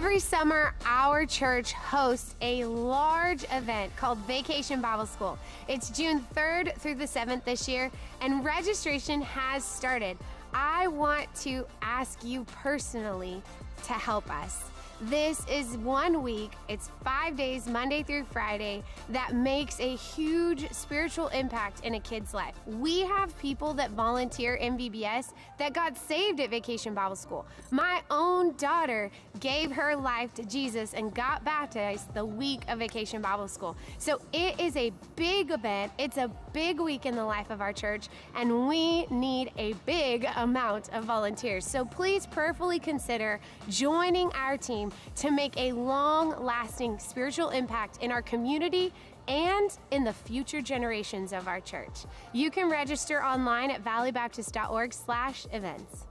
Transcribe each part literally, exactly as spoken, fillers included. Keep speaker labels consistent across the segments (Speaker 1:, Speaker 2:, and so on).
Speaker 1: Every summer, our church hosts a large event called Vacation Bible School. It's June third through the seventh this year, and registration has started. I want to ask you personally to help us. This is one week, it's five days, Monday through Friday, that makes a huge spiritual impact in a kid's life. We have people that volunteer in V B S that got saved at Vacation Bible School. My own daughter gave her life to Jesus and got baptized the week of Vacation Bible School. So it is a big event, it's a big week in the life of our church, and we need a big amount of volunteers. So please prayerfully consider joining our team to make a long-lasting spiritual impact in our community and in the future generations of our church. You can register online at valleybaptist dot org slash events.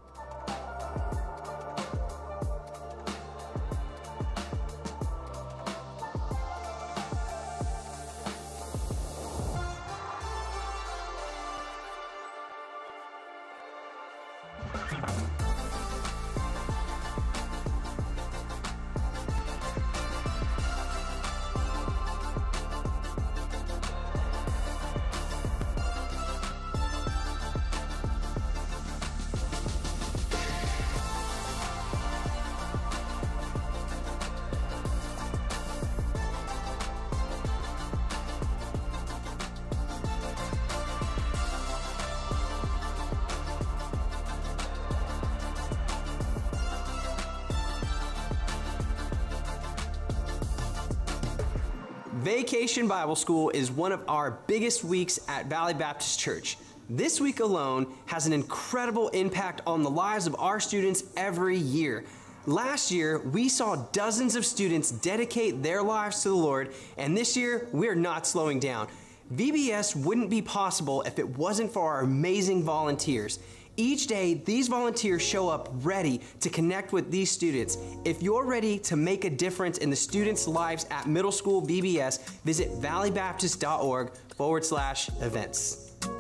Speaker 2: Vacation Bible School is one of our biggest weeks at Valley Baptist Church. This week alone has an incredible impact on the lives of our students every year. Last year, we saw dozens of students dedicate their lives to the Lord, and this year, we're not slowing down. V B S wouldn't be possible if it wasn't for our amazing volunteers. Each day, these volunteers show up ready to connect with these students. If you're ready to make a difference in the students' lives at Middle School V B S, visit valleybaptist dot org forward slash events.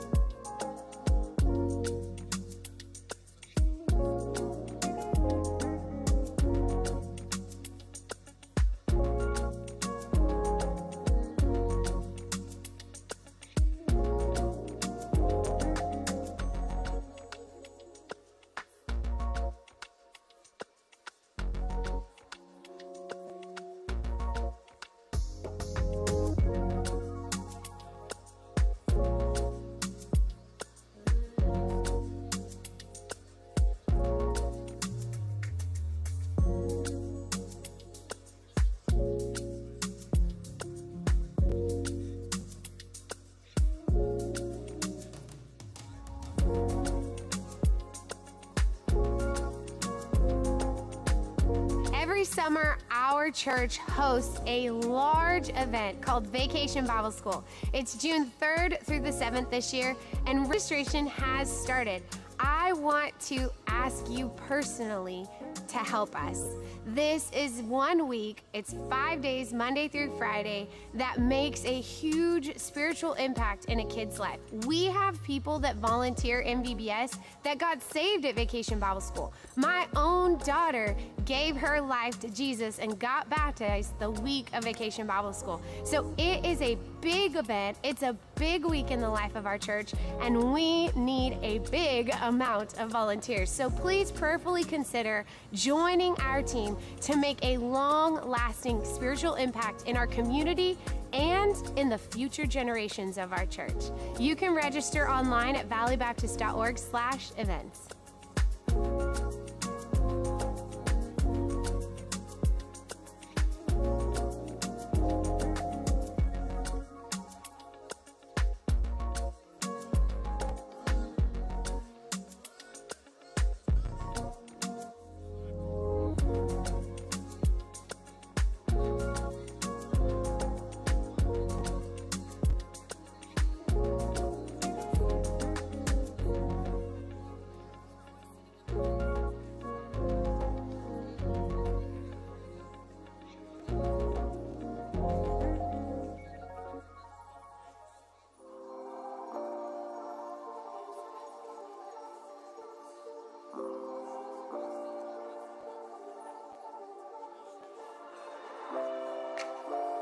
Speaker 1: Every summer, our church hosts a large event called Vacation Bible School. It's June third through the seventh this year, and registration has started. I want to ask you personally to help us. This is one week, it's five days, Monday through Friday, that makes a huge spiritual impact in a kid's life. We have people that volunteer in V B S that got saved at Vacation Bible School. My own daughter gave her life to Jesus and got baptized the week of Vacation Bible School. So it is a big event, it's a big week in the life of our church, and we need a big amount of volunteers. So please prayerfully consider joining our team to make a long-lasting spiritual impact in our community and in the future generations of our church. You can register online at valleybaptist dot org slash events.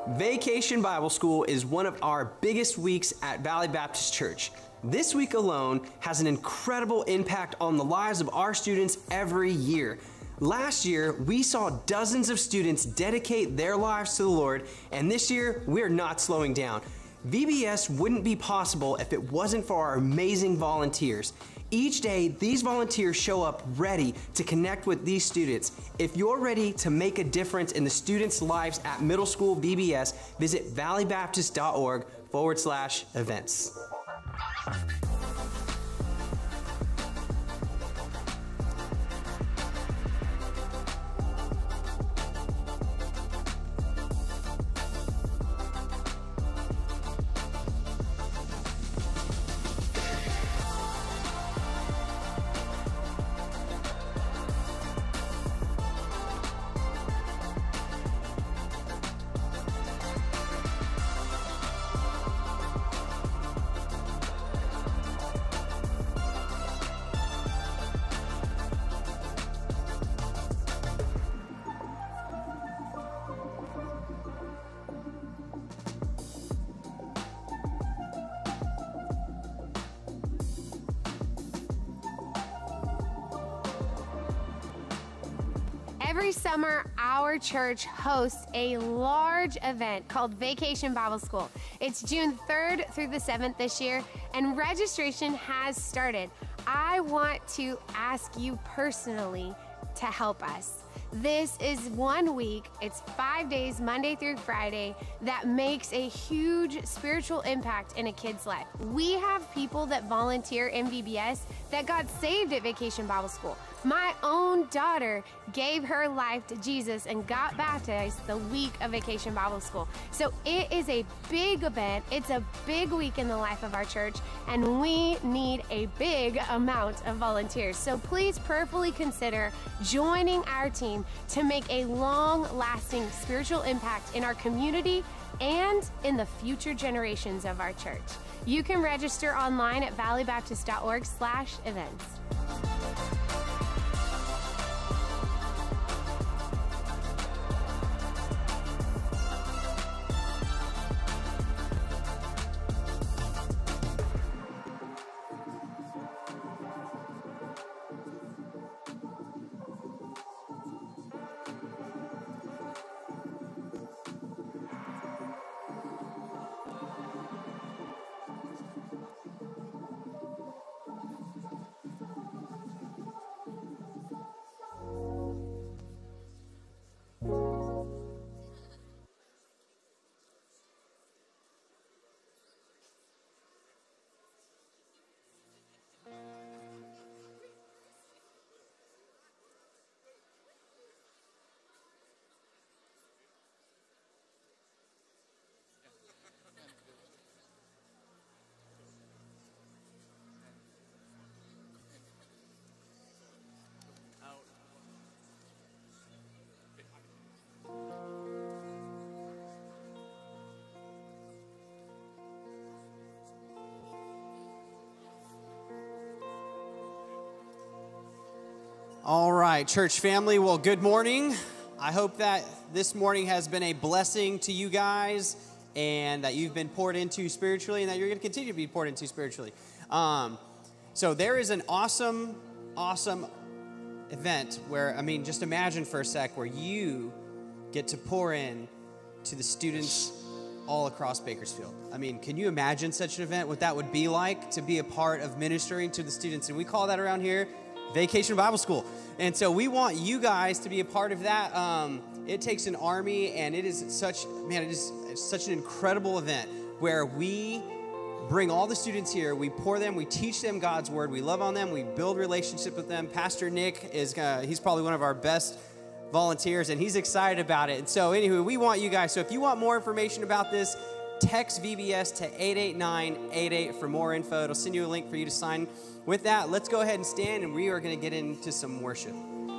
Speaker 2: Vacation Bible School is one of our biggest weeks at Valley Baptist Church. This week alone has an incredible impact on the lives of our students every year. Last year, we saw dozens of students dedicate their lives to the Lord, and this year, we're not slowing down. V B S wouldn't be possible if it wasn't for our amazing volunteers. Each day, these volunteers show up ready to connect with these students. If you're ready to make a difference in the students' lives at Middle School V B S, visit valleybaptist.org forward slash events.
Speaker 1: Every summer, our church hosts a large event called Vacation Bible School. It's June third through the seventh this year, and registration has started. I want to ask you personally to help us. This is one week, it's five days, Monday through Friday, that makes a huge spiritual impact in a kid's life. We have people that volunteer in V B S that got saved at Vacation Bible School. My own daughter gave her life to Jesus and got baptized the week of Vacation Bible School. So it is a big event. It's a big week in the life of our church, and we need a big amount of volunteers. So please prayerfully consider joining our team to make a long-lasting spiritual impact in our community and in the future generations of our church. You can register online at valleybaptist.org slash events.
Speaker 2: All right, church family, well, good morning. I hope that this morning has been a blessing to you guys and that you've been poured into spiritually and that you're going to continue to be poured into spiritually. Um, so there is an awesome, awesome event where, I mean, just imagine for a sec where you get to pour in to the students all across Bakersfield. I mean, can you imagine such an event, what that would be like to be a part of ministering to the students? And we call that around here Vacation Bible School. And so we want you guys to be a part of that. Um, it takes an army, and it is such, man, it is it's such an incredible event where we bring all the students here, we pour them, we teach them God's word, we love on them, we build relationships with them. Pastor Nick is, uh, he's probably one of our best volunteers, and he's excited about it. And so anyway, we want you guys, so if you want more information about this, text V B S to eight eight nine eight eight for more info. It'll send you a link for you to sign. With that, let's go ahead and stand, and we are going to get into some worship.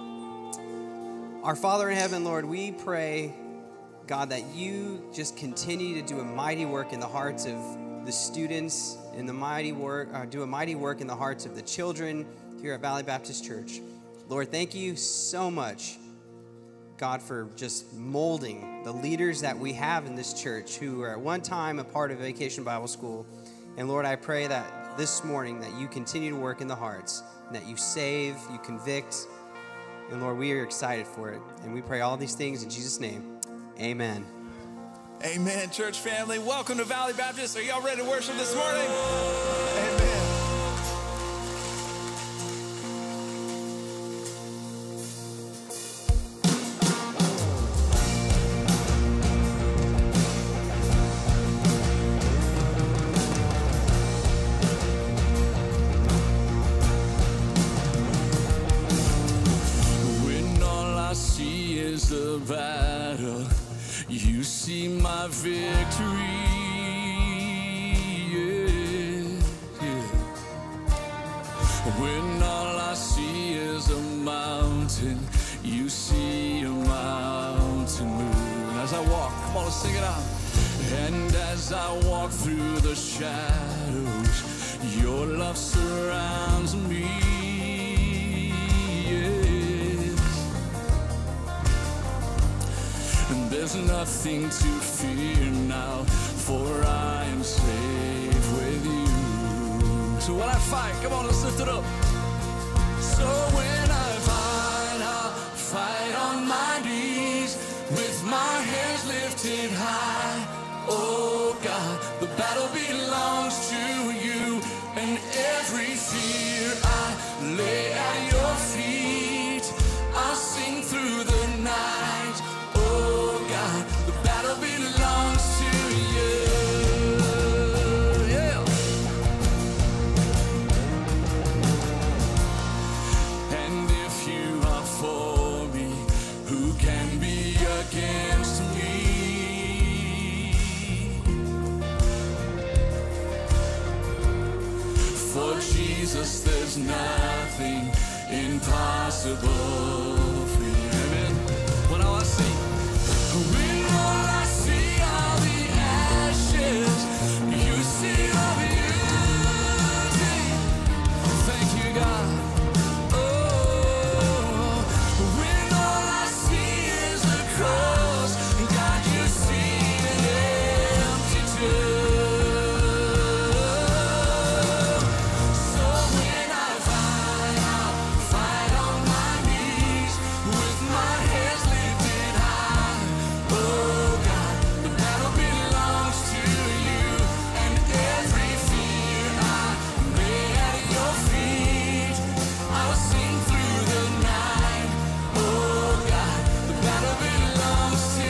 Speaker 2: Our Father in heaven, Lord, we pray, God, that you just continue to do a mighty work in the hearts of the students, in the mighty work, uh, do a mighty work in the hearts of the children here at Valley Baptist Church. Lord, thank you so much, God, for just molding the leaders that we have in this church who were at one time a part of Vacation Bible School. And Lord, I pray that this morning that you continue to work in the hearts, and that you save, you convict. And Lord, we are excited for it. And we pray all these things in Jesus' name. Amen.
Speaker 3: Amen, church family. Welcome to Valley Baptist. Are y'all ready to worship this morning? Amen. When all I see is the battle, you see my victory, yeah, yeah. When all I see is a mountain, you see a mountain move. As I walk, come on, let's sing it out. And as I walk through the shadows, your love surrounds me. There's nothing to fear now, for I am safe with you. So when I fight, come on, let's lift it up. So when I fight, I'll fight on my knees, with my hands lifted high. Oh God, the battle belongs to you, and every fear I lay at your feet. I'll sing through the night. Oh God, the battle belongs to you. Yeah. And if you are for me, who can be against me? For Jesus, there's nothing impossible for you. Amen. When all I see When all I see are the ashes, you see our beauty. Thank you, God. Oh, when all I see is the cross, God, you see an empty tomb. So when I fight, I'll fight on my knees, with my hands lifted high. Oh God, the battle belongs to you, and every fear I lay at your feet. I'll sing through the night. Oh God, the battle belongs to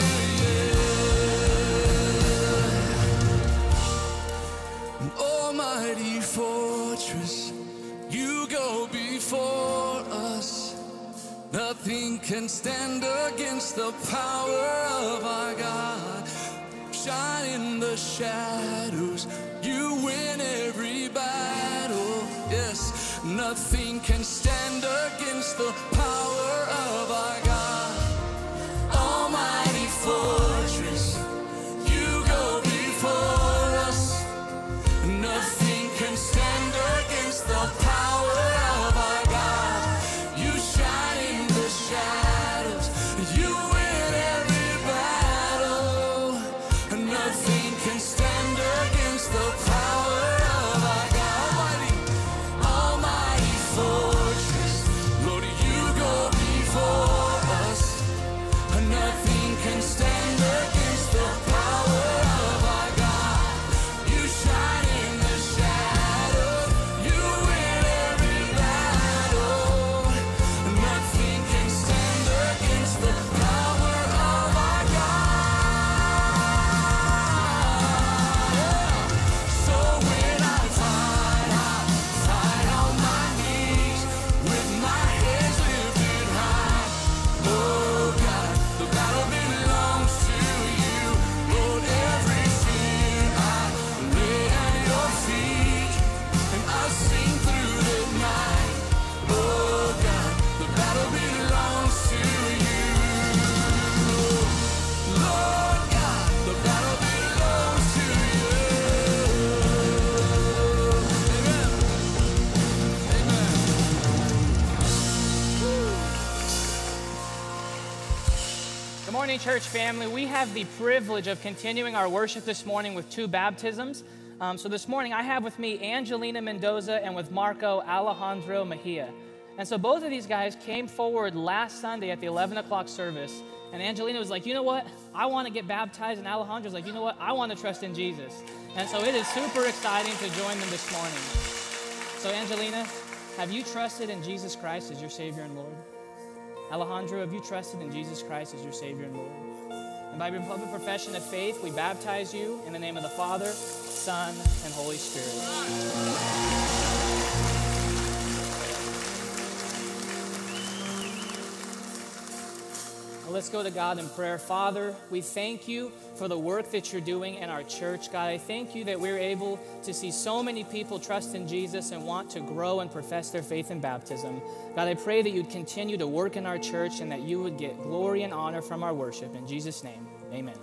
Speaker 3: you. An almighty fortress, you go before us. Nothing can stand against the power of our God. Shine in the shadows, you win every battle. Yes, nothing can stand against the power of our God. Almighty fortress, you go before us. Nothing can stand against the power of our God. You shine in the shadows, you win every battle. Nothing can stand against the power of our God. Almighty, almighty fortress, Lord, you go
Speaker 4: Good morning, church family. We have the privilege of continuing our worship this morning with two baptisms. Um, so this morning I have with me Angelina Mendoza and with Marco Alejandro Mejia. And so both of these guys came forward last Sunday at the eleven o'clock service. And Angelina was like, you know what? I want to get baptized. And Alejandro was like, you know what? I want to trust in Jesus. And so it is super exciting to join them this morning. So Angelina, have you trusted in Jesus Christ as your Savior and Lord? Alejandro, have you trusted in Jesus Christ as your Savior and Lord? And by your public profession of faith, we baptize you in the name of the Father, Son, and Holy Spirit. Well, let's go to God in prayer. Father, we thank you for the work that you're doing in our church. God, I thank you that we're able to see so many people trust in Jesus and want to grow and profess their faith in baptism. God, I pray that you'd continue to work in our church and that you would get glory and honor from our worship. In Jesus' name, amen.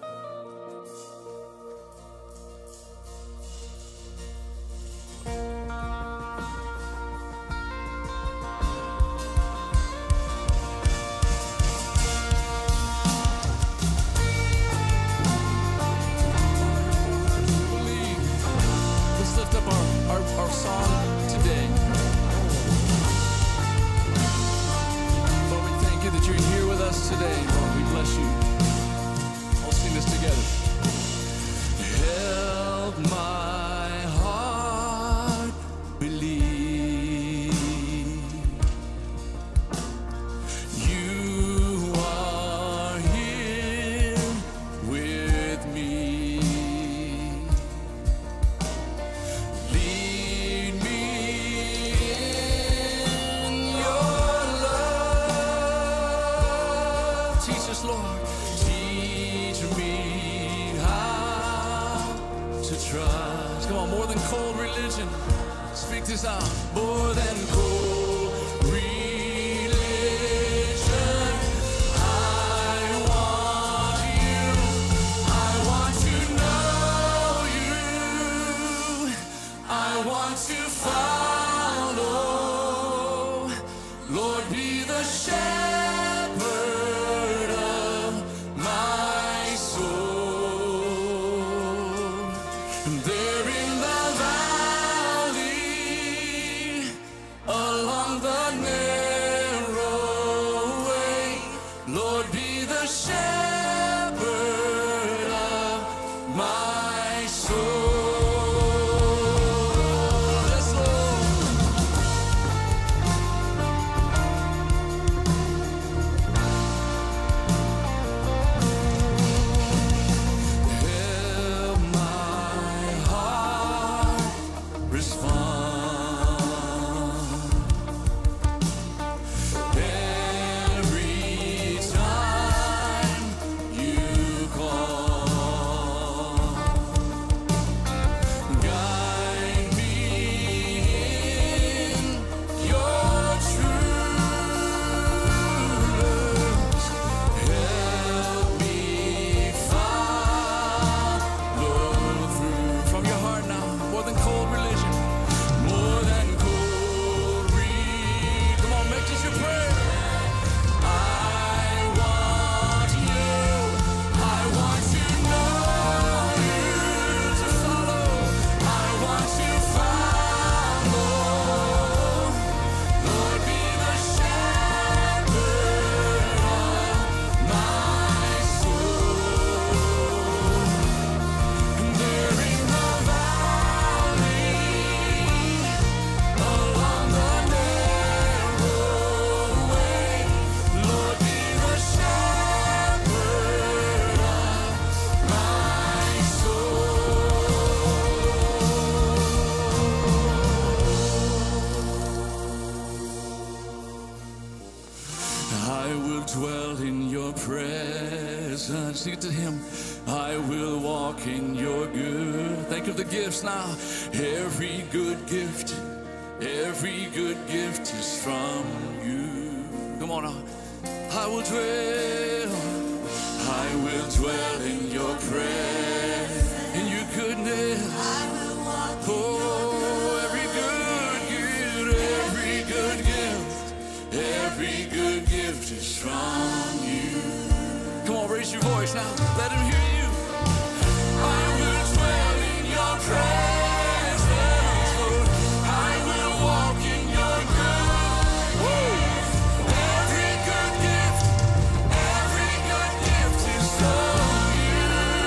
Speaker 3: Sing to him. I will walk in your good. Think of the gifts now. Every good gift, every good gift is from you. Come on now. I will dwell, I will dwell in your presence, in your goodness. I will walk in oh, every good gift, every good gift, every good gift is from you. Come on, Raise your voice now. Let him hear you. I will dwell in your presence, Lord. I will walk in your goodness. Every good gift, every good gift is from you.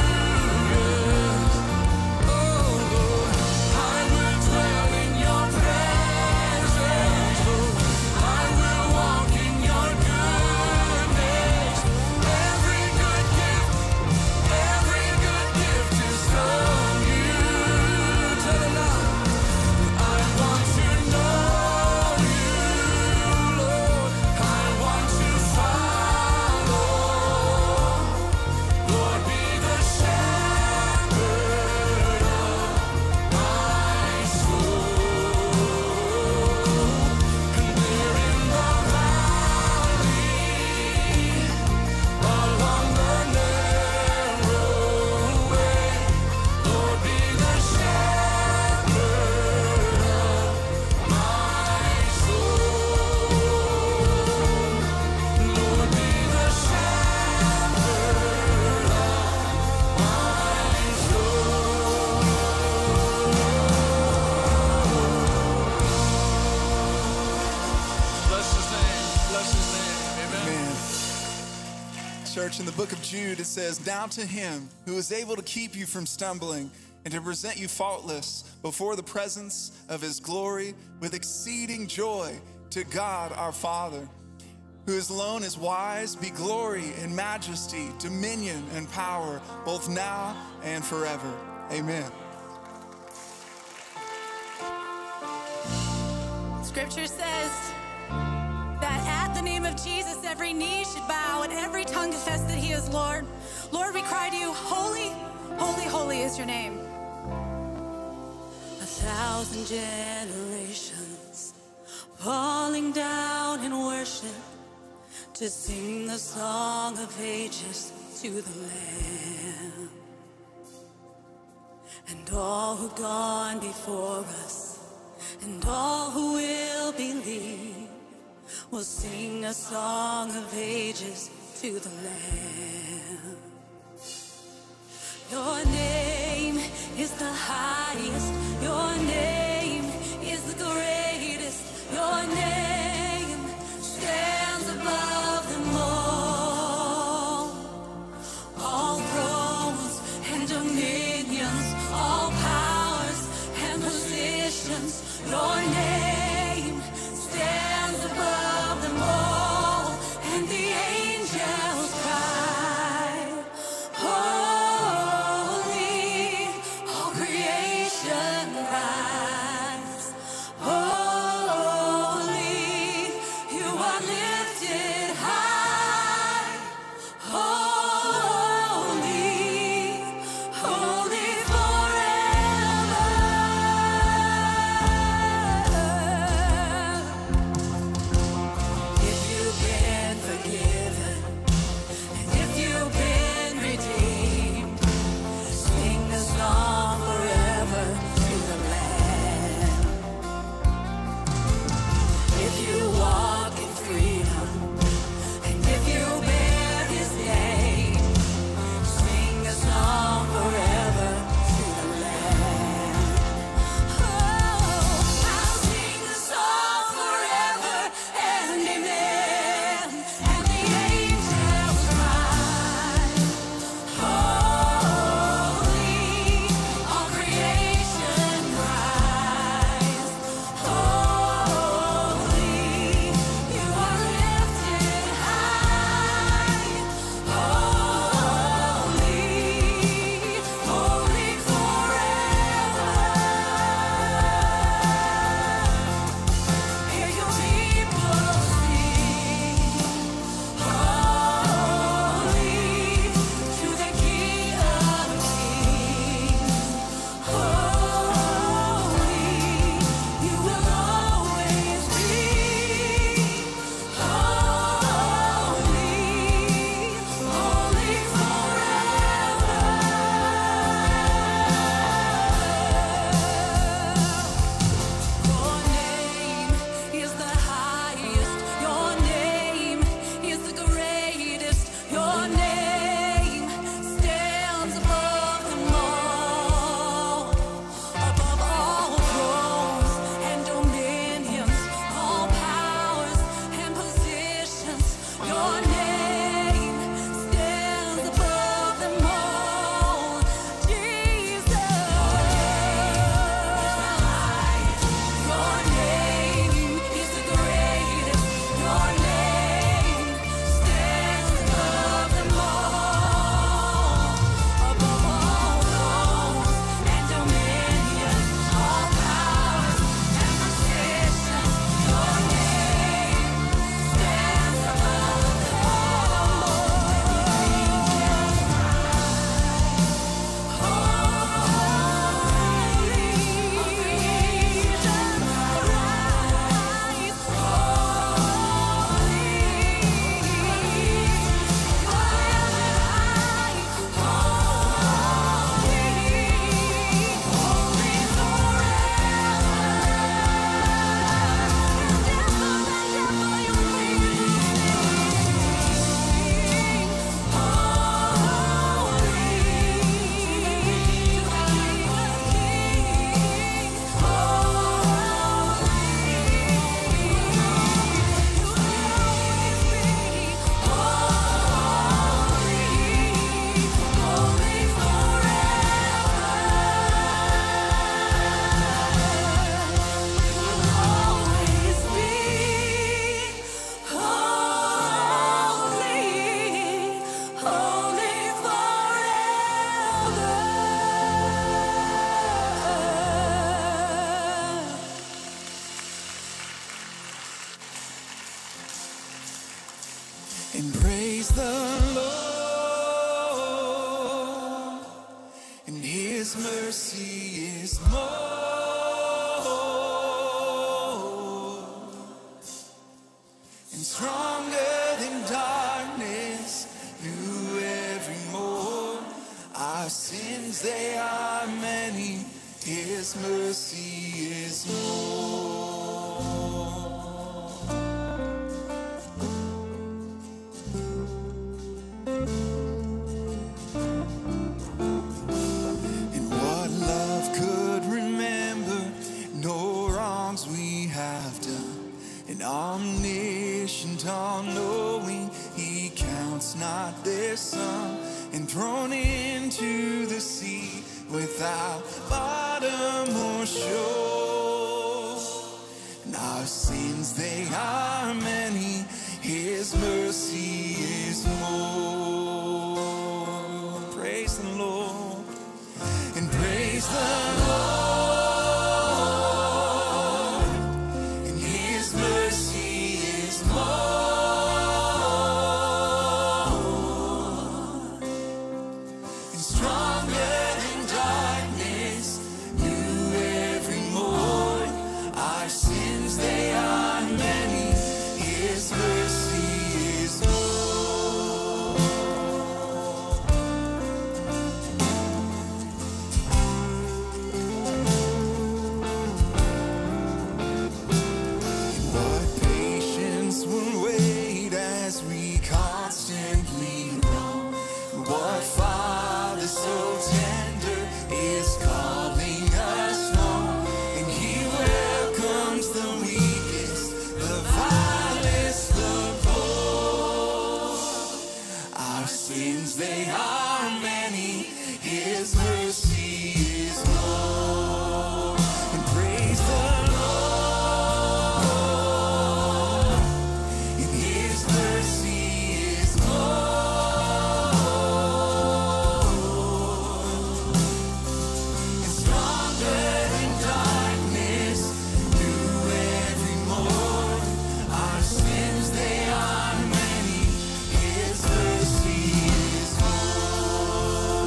Speaker 3: Yeah. Oh, Lord, I will dwell in your presence, Lord. I will walk in your goodness. Every good gift, every good gift is from you. Tell them now. I want to know you, Lord. I want to follow. Lord, be the shepherd of my soul. And there in the valley, along the narrow way, Lord, be the shepherd of my soul. Lord, be the shepherd of my soul. Bless his name, bless his name, amen.
Speaker 5: Amen. Church, in the book of Jude, it says, "Now to him who is able to keep you from stumbling and to present you faultless before the presence of his glory with exceeding joy, to God our Father, who is alone is wise, be glory and majesty, dominion and power, both now and forever." Amen.
Speaker 6: Scripture says that at the name of Jesus, every knee should bow and every tongue confess that he is Lord. Lord, we cry to you, holy, holy, holy is your name. A thousand generations falling down in worship to sing the song of ages to the Lamb. And all who've gone before us and all who will believe will sing a song of ages to the Lamb. Your name is the highest. Your name is the greatest. Your name stands above them all. All thrones and dominions, all powers and positions. Your name stands above them all. And the angels cry,
Speaker 5: His mercy is more and stronger than darkness. New every morn. Our sins, they are many. His mercy is more. And what love could remember, no wrongs we have done. An omniscient, all-knowing, He counts not their sum, and thrown into the sea without bottom or shore. And our sins, they are many. His mercy is more. Praise the Lord and praise the Lord. And His mercy is more and stronger than darkness. New every morn. Our sins, they are many. His mercy is more. What patience will wait as we constantly roam. What Father so tender is calling us home, and He welcomes the weakest, the vilest, the poor. Our sins, they are many. His mercy is more. And praise the Lord. And His mercy is more and stronger than darkness. New every morn. Our sins, they are many. His mercy is more.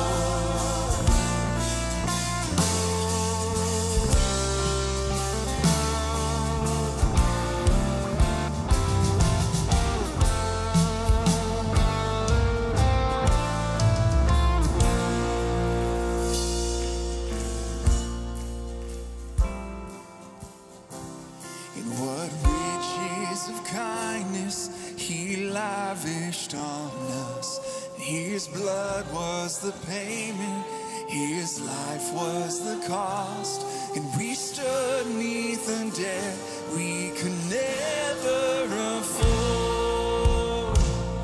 Speaker 5: And what riches of kindness He lavished on us. His blood was the payment, His life was the cost, and we stood neath a debt we could never afford.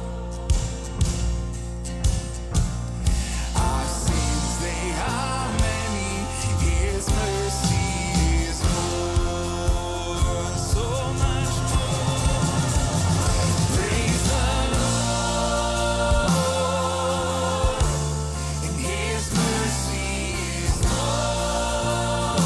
Speaker 5: Our sins, they are many. His mercy is more, so much more. Praise the Lord, and His mercy is more.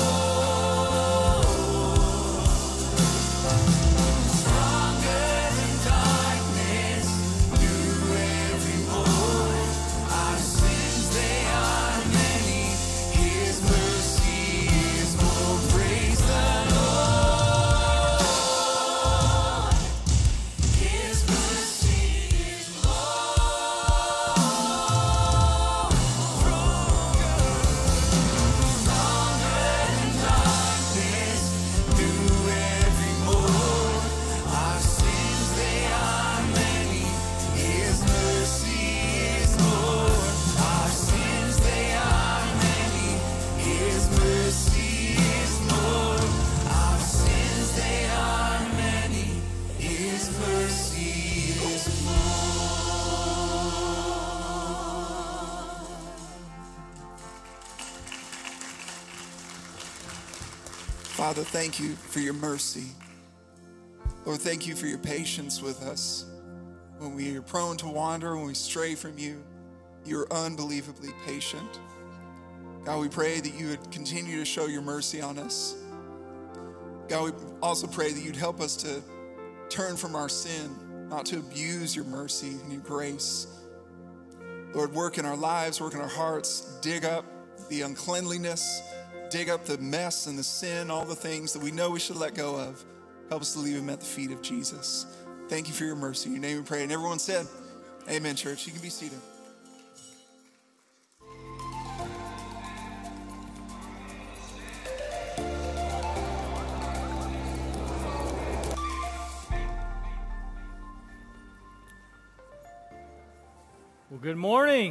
Speaker 5: Stronger than darkness, new every morn. Our sins, they are many. His mercy is more. Praise the Lord. His mercy is more. Stronger than darkness, new every morn. Our sins, they are many. His mercy is more. Our sins, they are many. His mercy is more. Our sins, they are many. His mercy is Father, thank you for your mercy. Lord, thank you for your patience with us. When we are prone to wander, when we stray from you, you're unbelievably patient. God, we pray that you would continue to show your mercy on us. God, we also pray that you'd help us to turn from our sin, not to abuse your mercy and your grace. Lord, work in our lives, work in our hearts, dig up the uncleanliness, dig up the mess and the sin, all the things that we know we should let go of. Help us to leave them at the feet of Jesus. Thank you for your mercy. In your name we pray. And everyone said, amen, church. You can be seated.
Speaker 7: Well, good morning.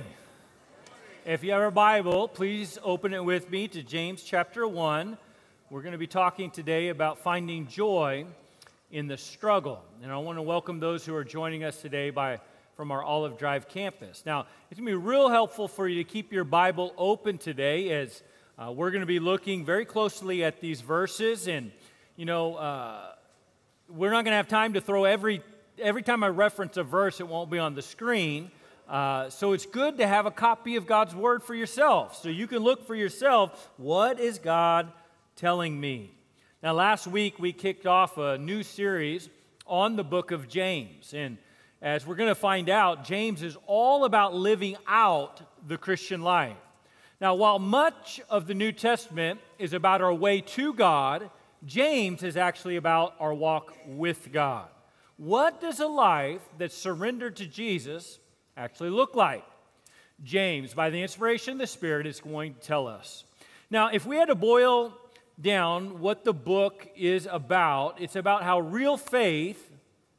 Speaker 7: If you have a Bible, please open it with me to James chapter one. We're going to be talking today about finding joy in the struggle. And I want to welcome those who are joining us today by from our Olive Drive campus. Now, it's going to be real helpful for you to keep your Bible open today as uh, we're going to be looking very closely at these verses. And, you know, uh, we're not going to have time to throw every, every time I reference a verse, it won't be on the screen. Uh, so it's good to have a copy of God's Word for yourself, so you can look for yourself, what is God telling me? Now, last week we kicked off a new series on the book of James, and as we're going to find out, James is all about living out the Christian life. Now, while much of the New Testament is about our way to God, James is actually about our walk with God. What does a life that's surrendered to Jesus actually look like? James, by the inspiration of the Spirit, is going to tell us. Now, if we had to boil down what the book is about, it's about how real faith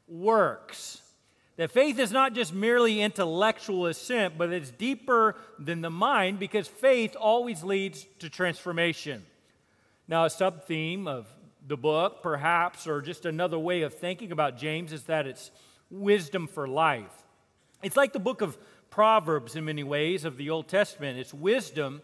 Speaker 7: works. That faith is not just merely intellectual assent, but it's deeper than the mind, because faith always leads to transformation. Now, a sub-theme of the book, perhaps, or just another way of thinking about James, is that it's wisdom for life. It's like the book of Proverbs in many ways of the Old Testament. It's wisdom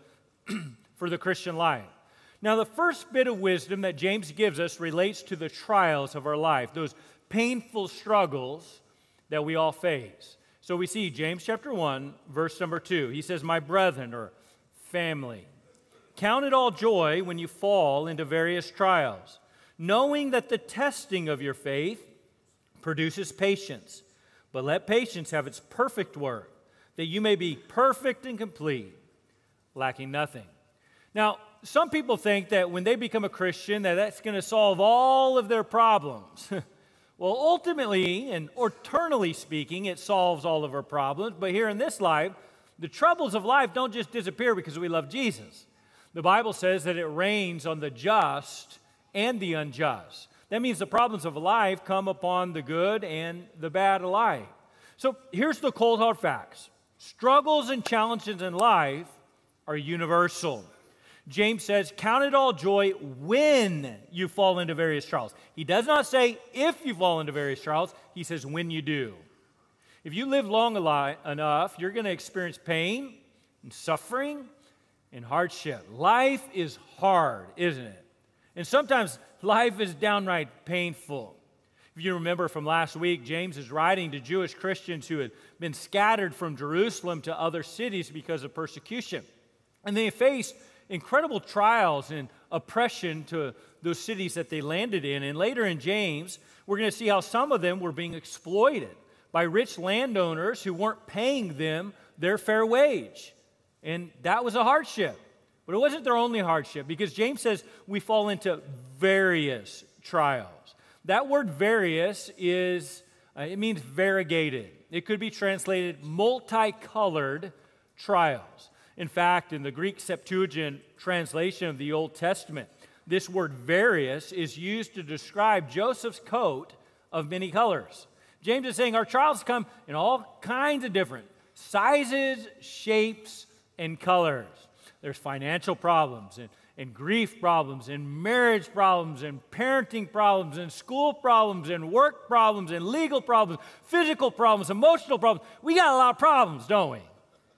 Speaker 7: for the Christian life. Now, the first bit of wisdom that James gives us relates to the trials of our life, those painful struggles that we all face. So we see James chapter one, verse number two. He says, "My brethren," or family, "count it all joy when you fall into various trials, knowing that the testing of your faith produces patience. But let patience have its perfect work, that you may be perfect and complete, lacking nothing." Now, some people think that when they become a Christian, that that's going to solve all of their problems. Well, ultimately, and eternally speaking, it solves all of our problems. But here in this life, the troubles of life don't just disappear because we love Jesus. The Bible says that it rains on the just and the unjust. That means the problems of life come upon the good and the bad alike. So here's the cold hard facts. Struggles and challenges in life are universal. James says, count it all joy when you fall into various trials. He does not say if you fall into various trials. He says when you do. If you live long enough, you're going to experience pain and suffering and hardship. Life is hard, isn't it? And sometimes life is downright painful. If you remember from last week, James is writing to Jewish Christians who had been scattered from Jerusalem to other cities because of persecution. And they faced incredible trials and oppression to those cities that they landed in. And later in James, we're going to see how some of them were being exploited by rich landowners who weren't paying them their fair wage. And that was a hardship. But it wasn't their only hardship, because James says we fall into various trials. That word various is, uh, it means variegated. It could be translated multicolored trials. In fact, in the Greek Septuagint translation of the Old Testament, this word various is used to describe Joseph's coat of many colors. James is saying our trials come in all kinds of different sizes, shapes, and colors. There's financial problems and, and grief problems and marriage problems and parenting problems and school problems and work problems and legal problems, physical problems, emotional problems. We got a lot of problems, don't we?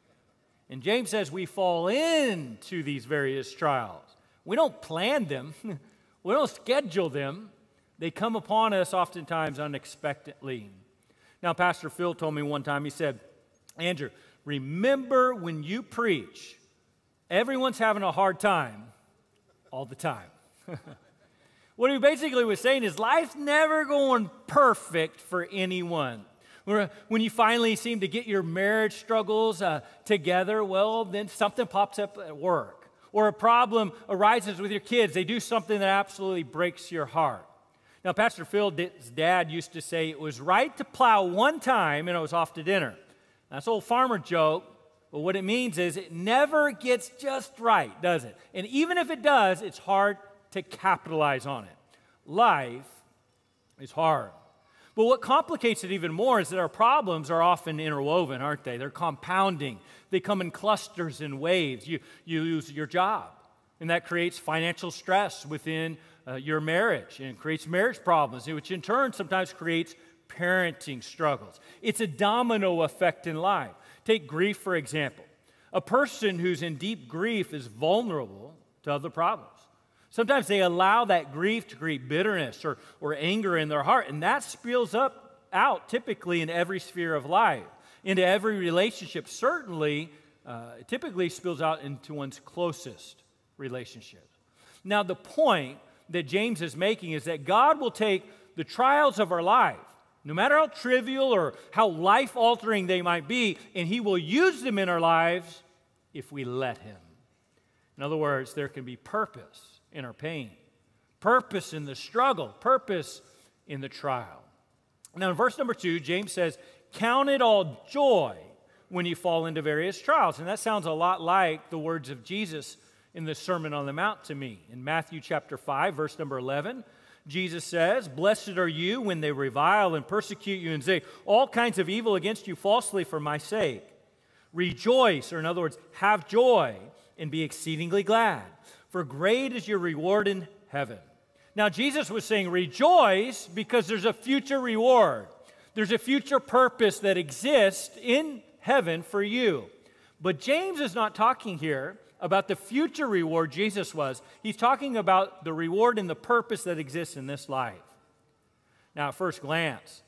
Speaker 7: And James says we fall into these various trials. We don't plan them. We don't schedule them. They come upon us oftentimes unexpectedly. Now, Pastor Phil told me one time, he said, "Andrew, remember when you preach, everyone's having a hard time all the time." What he basically was saying is life's never going perfect for anyone. When you finally seem to get your marriage struggles uh, together, well, then something pops up at work. or a problem arises with your kids. They do something that absolutely breaks your heart. Now, Pastor Phil's dad used to say it was right to plow one time and it was off to dinner. That's an old farmer joke, but what it means is it never gets just right, does it? And even if it does, it's hard to capitalize on it. Life is hard. But what complicates it even more is that our problems are often interwoven, aren't they? They're compounding. They come in clusters and waves. You, you lose your job, and that creates financial stress within uh, your marriage and creates marriage problems, which in turn sometimes creates parenting struggles. It's a domino effect in life. Take grief, for example. A person who's in deep grief is vulnerable to other problems. Sometimes they allow that grief to create bitterness or, or anger in their heart, and that spills up out typically in every sphere of life, into every relationship. Certainly, uh, it typically spills out into one's closest relationships. Now, the point that James is making is that God will take the trials of our life, no matter how trivial or how life-altering they might be, and He will use them in our lives if we let Him. In other words, there can be purpose in our pain, purpose in the struggle, purpose in the trial. Now, in verse number two, James says, count it all joy when you fall into various trials. And that sounds a lot like the words of Jesus in the Sermon on the Mount to me. In Matthew chapter five, verse number eleven, Jesus says, blessed are you when they revile and persecute you and say all kinds of evil against you falsely for my sake. Rejoice, or in other words, have joy and be exceedingly glad, for great is your reward in heaven. Now, Jesus was saying rejoice because there's a future reward. There's a future purpose that exists in heaven for you. But James is not talking here about the future reward Jesus was. He's talking about the reward and the purpose that exists in this life. Now, at first glance,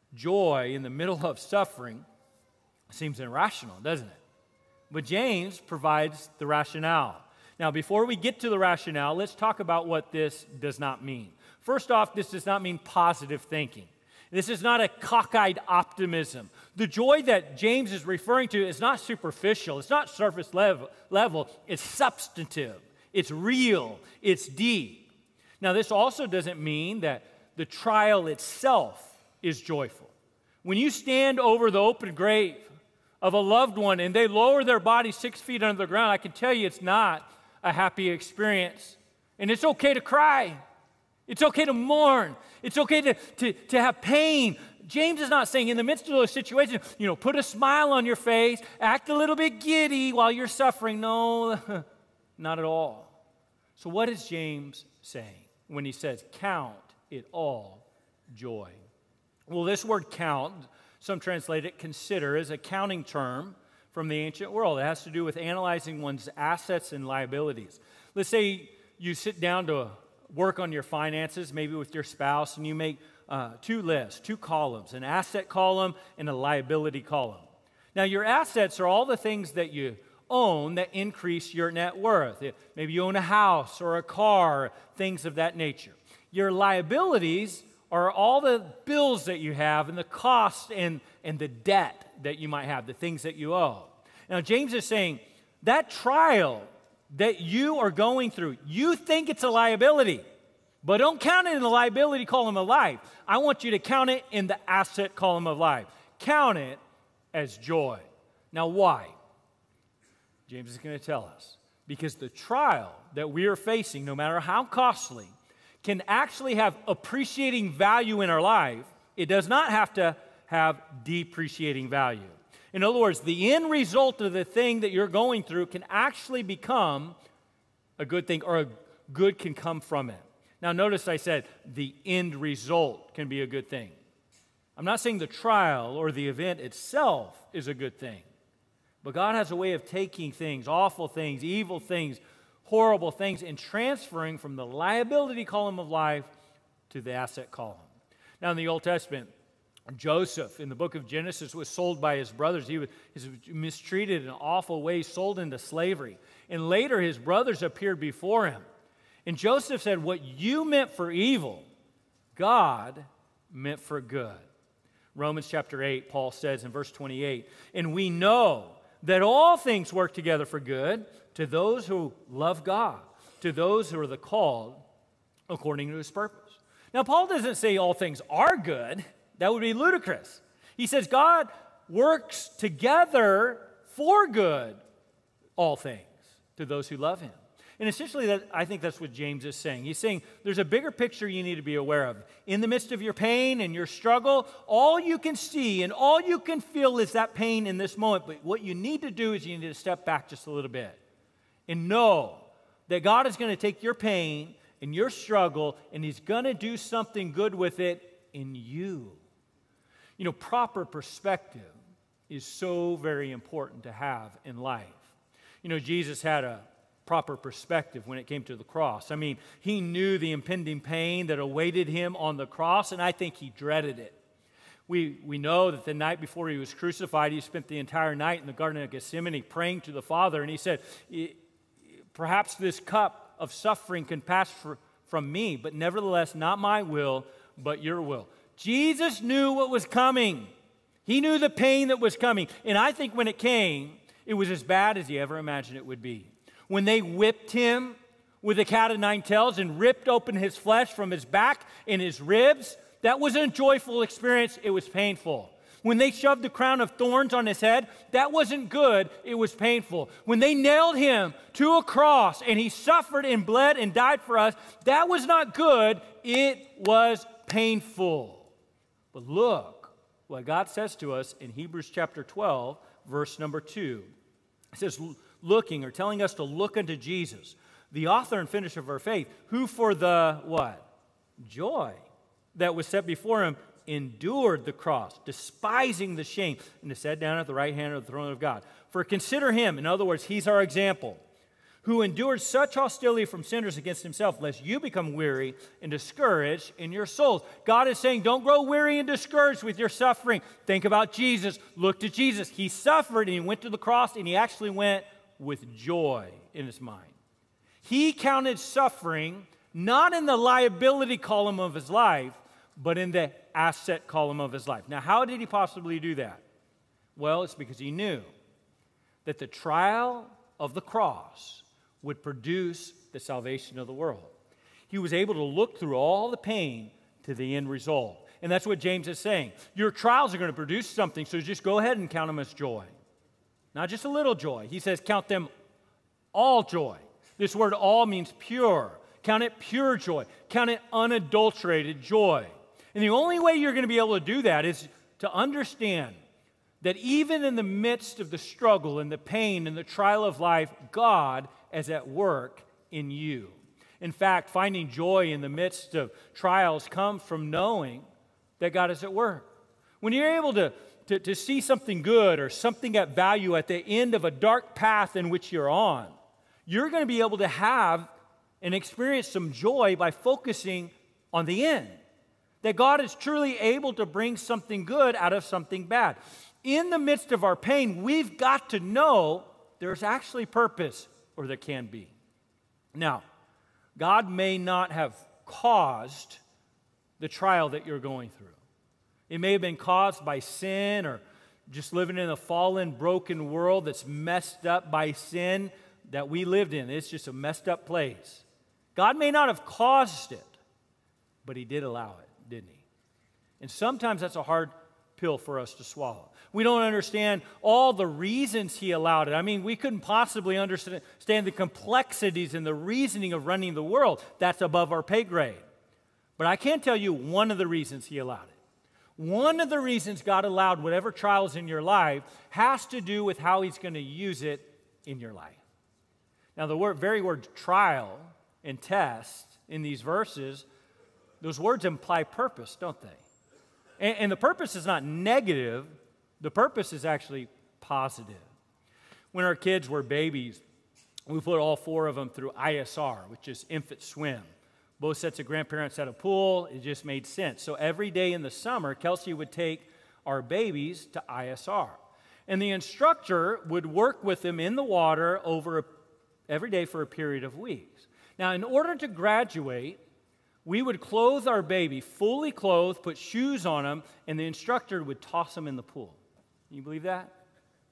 Speaker 7: joy in the middle of suffering seems irrational, doesn't it? But James provides the rationale. Now, before we get to the rationale, let's talk about what this does not mean. First off, this does not mean positive thinking. This is not a cockeyed optimism. The joy that James is referring to is not superficial. It's not surface level. level. It's substantive. It's real. It's deep. Now, this also doesn't mean that the trial itself is joyful. When you stand over the open grave of a loved one and they lower their body six feet under the ground, I can tell you it's not a happy experience. And it's okay to cry. It's okay to mourn. It's okay to, to, to have pain. James is not saying in the midst of those situations, you know, put a smile on your face, act a little bit giddy while you're suffering. No, not at all. So what is James saying when he says, count it all joy? Well, this word count, some translate it consider, is a counting term from the ancient world. It has to do with analyzing one's assets and liabilities. Let's say you sit down to work on your finances, maybe with your spouse, and you make uh, two lists, two columns, an asset column and a liability column. Now, your assets are all the things that you own that increase your net worth. Maybe you own a house or a car, things of that nature. Your liabilities are all the bills that you have and the cost and, and the debt that you might have, the things that you owe. Now, James is saying that trial that you are going through, you think it's a liability, but don't count it in the liability column of life. I want you to count it in the asset column of life. Count it as joy. Now, why? James is going to tell us. Because the trial that we are facing, no matter how costly, can actually have appreciating value in our life. It does not have to have depreciating value. In other words, the end result of the thing that you're going through can actually become a good thing, or a good can come from it. Now, notice I said the end result can be a good thing. I'm not saying the trial or the event itself is a good thing. But God has a way of taking things, awful things, evil things, horrible things, and transferring from the liability column of life to the asset column. Now, in the Old Testament, Joseph, in the book of Genesis, was sold by his brothers. He was, he was mistreated in awful ways, sold into slavery. And later, his brothers appeared before him. And Joseph said, what you meant for evil, God meant for good. Romans chapter eight, Paul says in verse twenty-eight, and we know that all things work together for good to those who love God, to those who are the called according to his purpose. Now, Paul doesn't say all things are good. That would be ludicrous. He says God works together for good all things to those who love him. And essentially, that, I think that's what James is saying. He's saying there's a bigger picture you need to be aware of. In the midst of your pain and your struggle, all you can see and all you can feel is that pain in this moment. But what you need to do is you need to step back just a little bit and know that God is going to take your pain and your struggle and he's going to do something good with it in you. You know, proper perspective is so very important to have in life. You know, Jesus had a proper perspective when it came to the cross. I mean, he knew the impending pain that awaited him on the cross, and I think he dreaded it. We, we know that the night before he was crucified, he spent the entire night in the Garden of Gethsemane praying to the Father, and he said, perhaps this cup of suffering can pass for, from me, but nevertheless, not my will, but your will. Jesus knew what was coming. He knew the pain that was coming, and I think when it came, it was as bad as he ever imagined it would be. When they whipped him with a cat of nine tails and ripped open his flesh from his back and his ribs, that wasn't a joyful experience, it was painful. When they shoved the crown of thorns on his head, that wasn't good, it was painful. When they nailed him to a cross and he suffered and bled and died for us, that was not good, it was painful. But look what God says to us in Hebrews chapter twelve, verse number two. It says, looking or telling us to look unto Jesus, the author and finisher of our faith, who for the, what? Joy that was set before him endured the cross, despising the shame, and is set down at the right hand of the throne of God. For consider him, in other words, he's our example, who endured such hostility from sinners against himself, lest you become weary and discouraged in your souls. God is saying, don't grow weary and discouraged with your suffering. Think about Jesus. Look to Jesus. He suffered and he went to the cross and he actually went with joy in his mind. He counted suffering not in the liability column of his life, but in the asset column of his life. Now, how did he possibly do that? Well, it's because he knew that the trial of the cross would produce the salvation of the world. He was able to look through all the pain to the end result. And that's what James is saying. Your trials are going to produce something, so just go ahead and count them as joy. Not just a little joy. He says count them all joy. This word all means pure. Count it pure joy. Count it unadulterated joy. And the only way you're going to be able to do that is to understand that even in the midst of the struggle and the pain and the trial of life, God is at work in you. In fact, finding joy in the midst of trials comes from knowing that God is at work. When you're able to, to, to see something good or something at value at the end of a dark path in which you're on, you're going to be able to have and experience some joy by focusing on the end. That God is truly able to bring something good out of something bad. In the midst of our pain, we've got to know there's actually purpose, or there can be. Now, God may not have caused the trial that you're going through. It may have been caused by sin or just living in a fallen, broken world that's messed up by sin that we lived in. It's just a messed up place. God may not have caused it, but he did allow it, didn't he? And sometimes that's a hard pill for us to swallow. We don't understand all the reasons he allowed it. I mean, we couldn't possibly understand the complexities and the reasoning of running the world. That's above our pay grade. But I can tell you one of the reasons he allowed it. One of the reasons God allowed whatever trials in your life has to do with how he's going to use it in your life. Now, the word, very word trial and test in these verses, those words imply purpose, don't they? And, and the purpose is not negative. The purpose is actually positive. When our kids were babies, we put all four of them through I S R, which is infant swim. Both sets of grandparents had a pool. It just made sense. So every day in the summer, Kelsey would take our babies to I S R. And the instructor would work with them in the water over a, every day for a period of weeks. Now, in order to graduate, we would clothe our baby, fully clothed, put shoes on them, and the instructor would toss them in the pool. Can you believe that?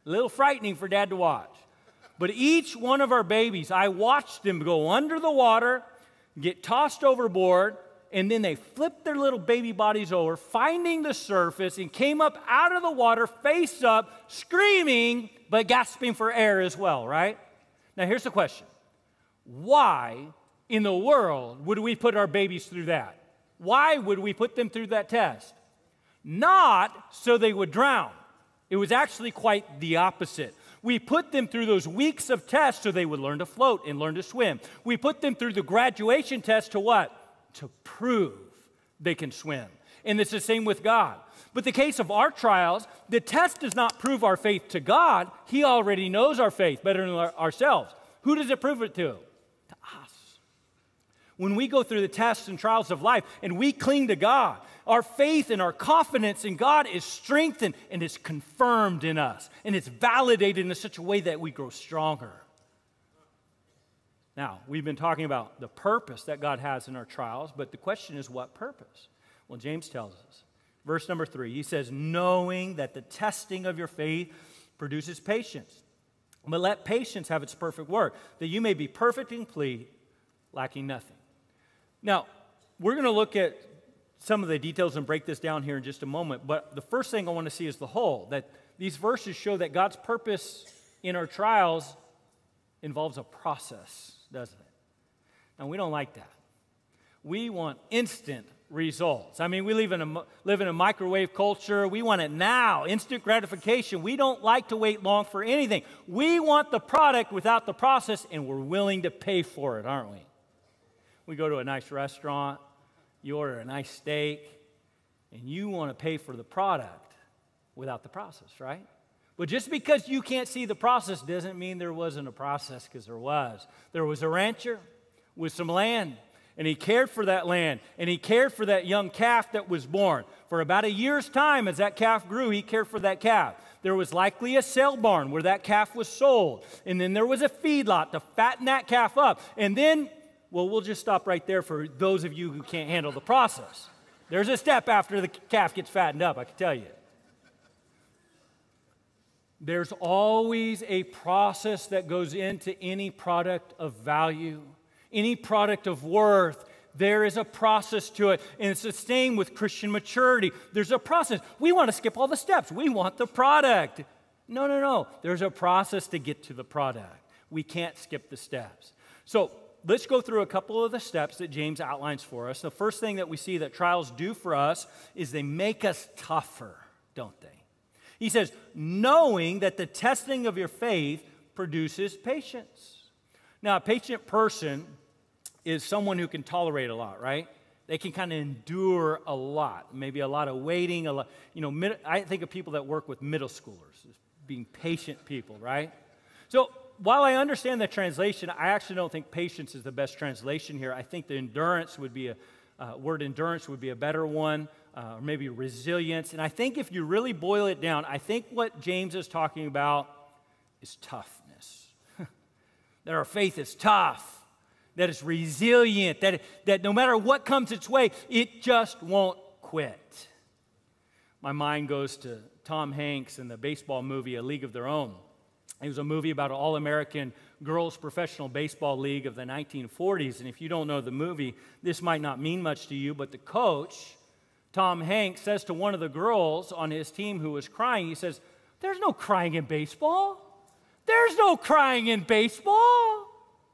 Speaker 7: A little frightening for Dad to watch. But each one of our babies, I watched them go under the water, get tossed overboard, and then they flipped their little baby bodies over, finding the surface, and came up out of the water, face up, screaming, but gasping for air as well, right? Now, here's the question. Why in the world would we put our babies through that? Why would we put them through that test? Not so they would drown. It was actually quite the opposite. We put them through those weeks of tests so they would learn to float and learn to swim. We put them through the graduation test to what? To prove they can swim. And it's the same with God. But the case of our trials, the test does not prove our faith to God. He already knows our faith better than our, ourselves. Who does it prove it to? To us. When we go through the tests and trials of life and we cling to God, our faith and our confidence in God is strengthened and is confirmed in us. And it's validated in such a way that we grow stronger. Now, we've been talking about the purpose that God has in our trials, but the question is, what purpose? Well, James tells us. Verse number three, he says, knowing that the testing of your faith produces patience. But let patience have its perfect work, that you may be perfect and complete, lacking nothing. Now, we're going to look at some of the details and break this down here in just a moment, but the first thing I want to see is the whole, that these verses show that God's purpose in our trials involves a process, doesn't it? And we don't like that. We want instant results. I mean, we live in a, live in a microwave culture. We want it now, instant gratification. We don't like to wait long for anything. We want the product without the process, and we're willing to pay for it, aren't we? We go to a nice restaurant, you order a nice steak, and you want to pay for the product without the process, right? But just because you can't see the process doesn't mean there wasn't a process, because there was. There was a rancher with some land, and he cared for that land, and he cared for that young calf that was born. For about a year's time, as that calf grew, he cared for that calf. There was likely a sale barn where that calf was sold, and then there was a feedlot to fatten that calf up. And then, well, we'll just stop right there for those of you who can't handle the process. There's a step after the calf gets fattened up, I can tell you. There's always a process that goes into any product of value, any product of worth. There is a process to it, and it's the same with Christian maturity. There's a process. We want to skip all the steps. We want the product. No, no, no. There's a process to get to the product. We can't skip the steps. So let's go through a couple of the steps that James outlines for us. The first thing that we see that trials do for us is they make us tougher, don't they? He says, knowing that the testing of your faith produces patience. Now, a patient person is someone who can tolerate a lot, right? They can kind of endure a lot, maybe a lot of waiting. A lot, you know, mid, I think of people that work with middle schoolers as being patient people, right? So while I understand the translation, I actually don't think patience is the best translation here. I think the endurance would be a uh, word endurance would be a better one. Uh, or maybe resilience. And I think if you really boil it down, I think what James is talking about is toughness. That our faith is tough, that it's resilient, that, it, that no matter what comes its way, it just won't quit. My mind goes to Tom Hanks in the baseball movie A League of Their Own. It was a movie about an all-American girls' professional baseball league of the nineteen forties. And if you don't know the movie, this might not mean much to you, but the coach, Tom Hanks, says to one of the girls on his team who was crying, he says, "There's no crying in baseball. There's no crying in baseball."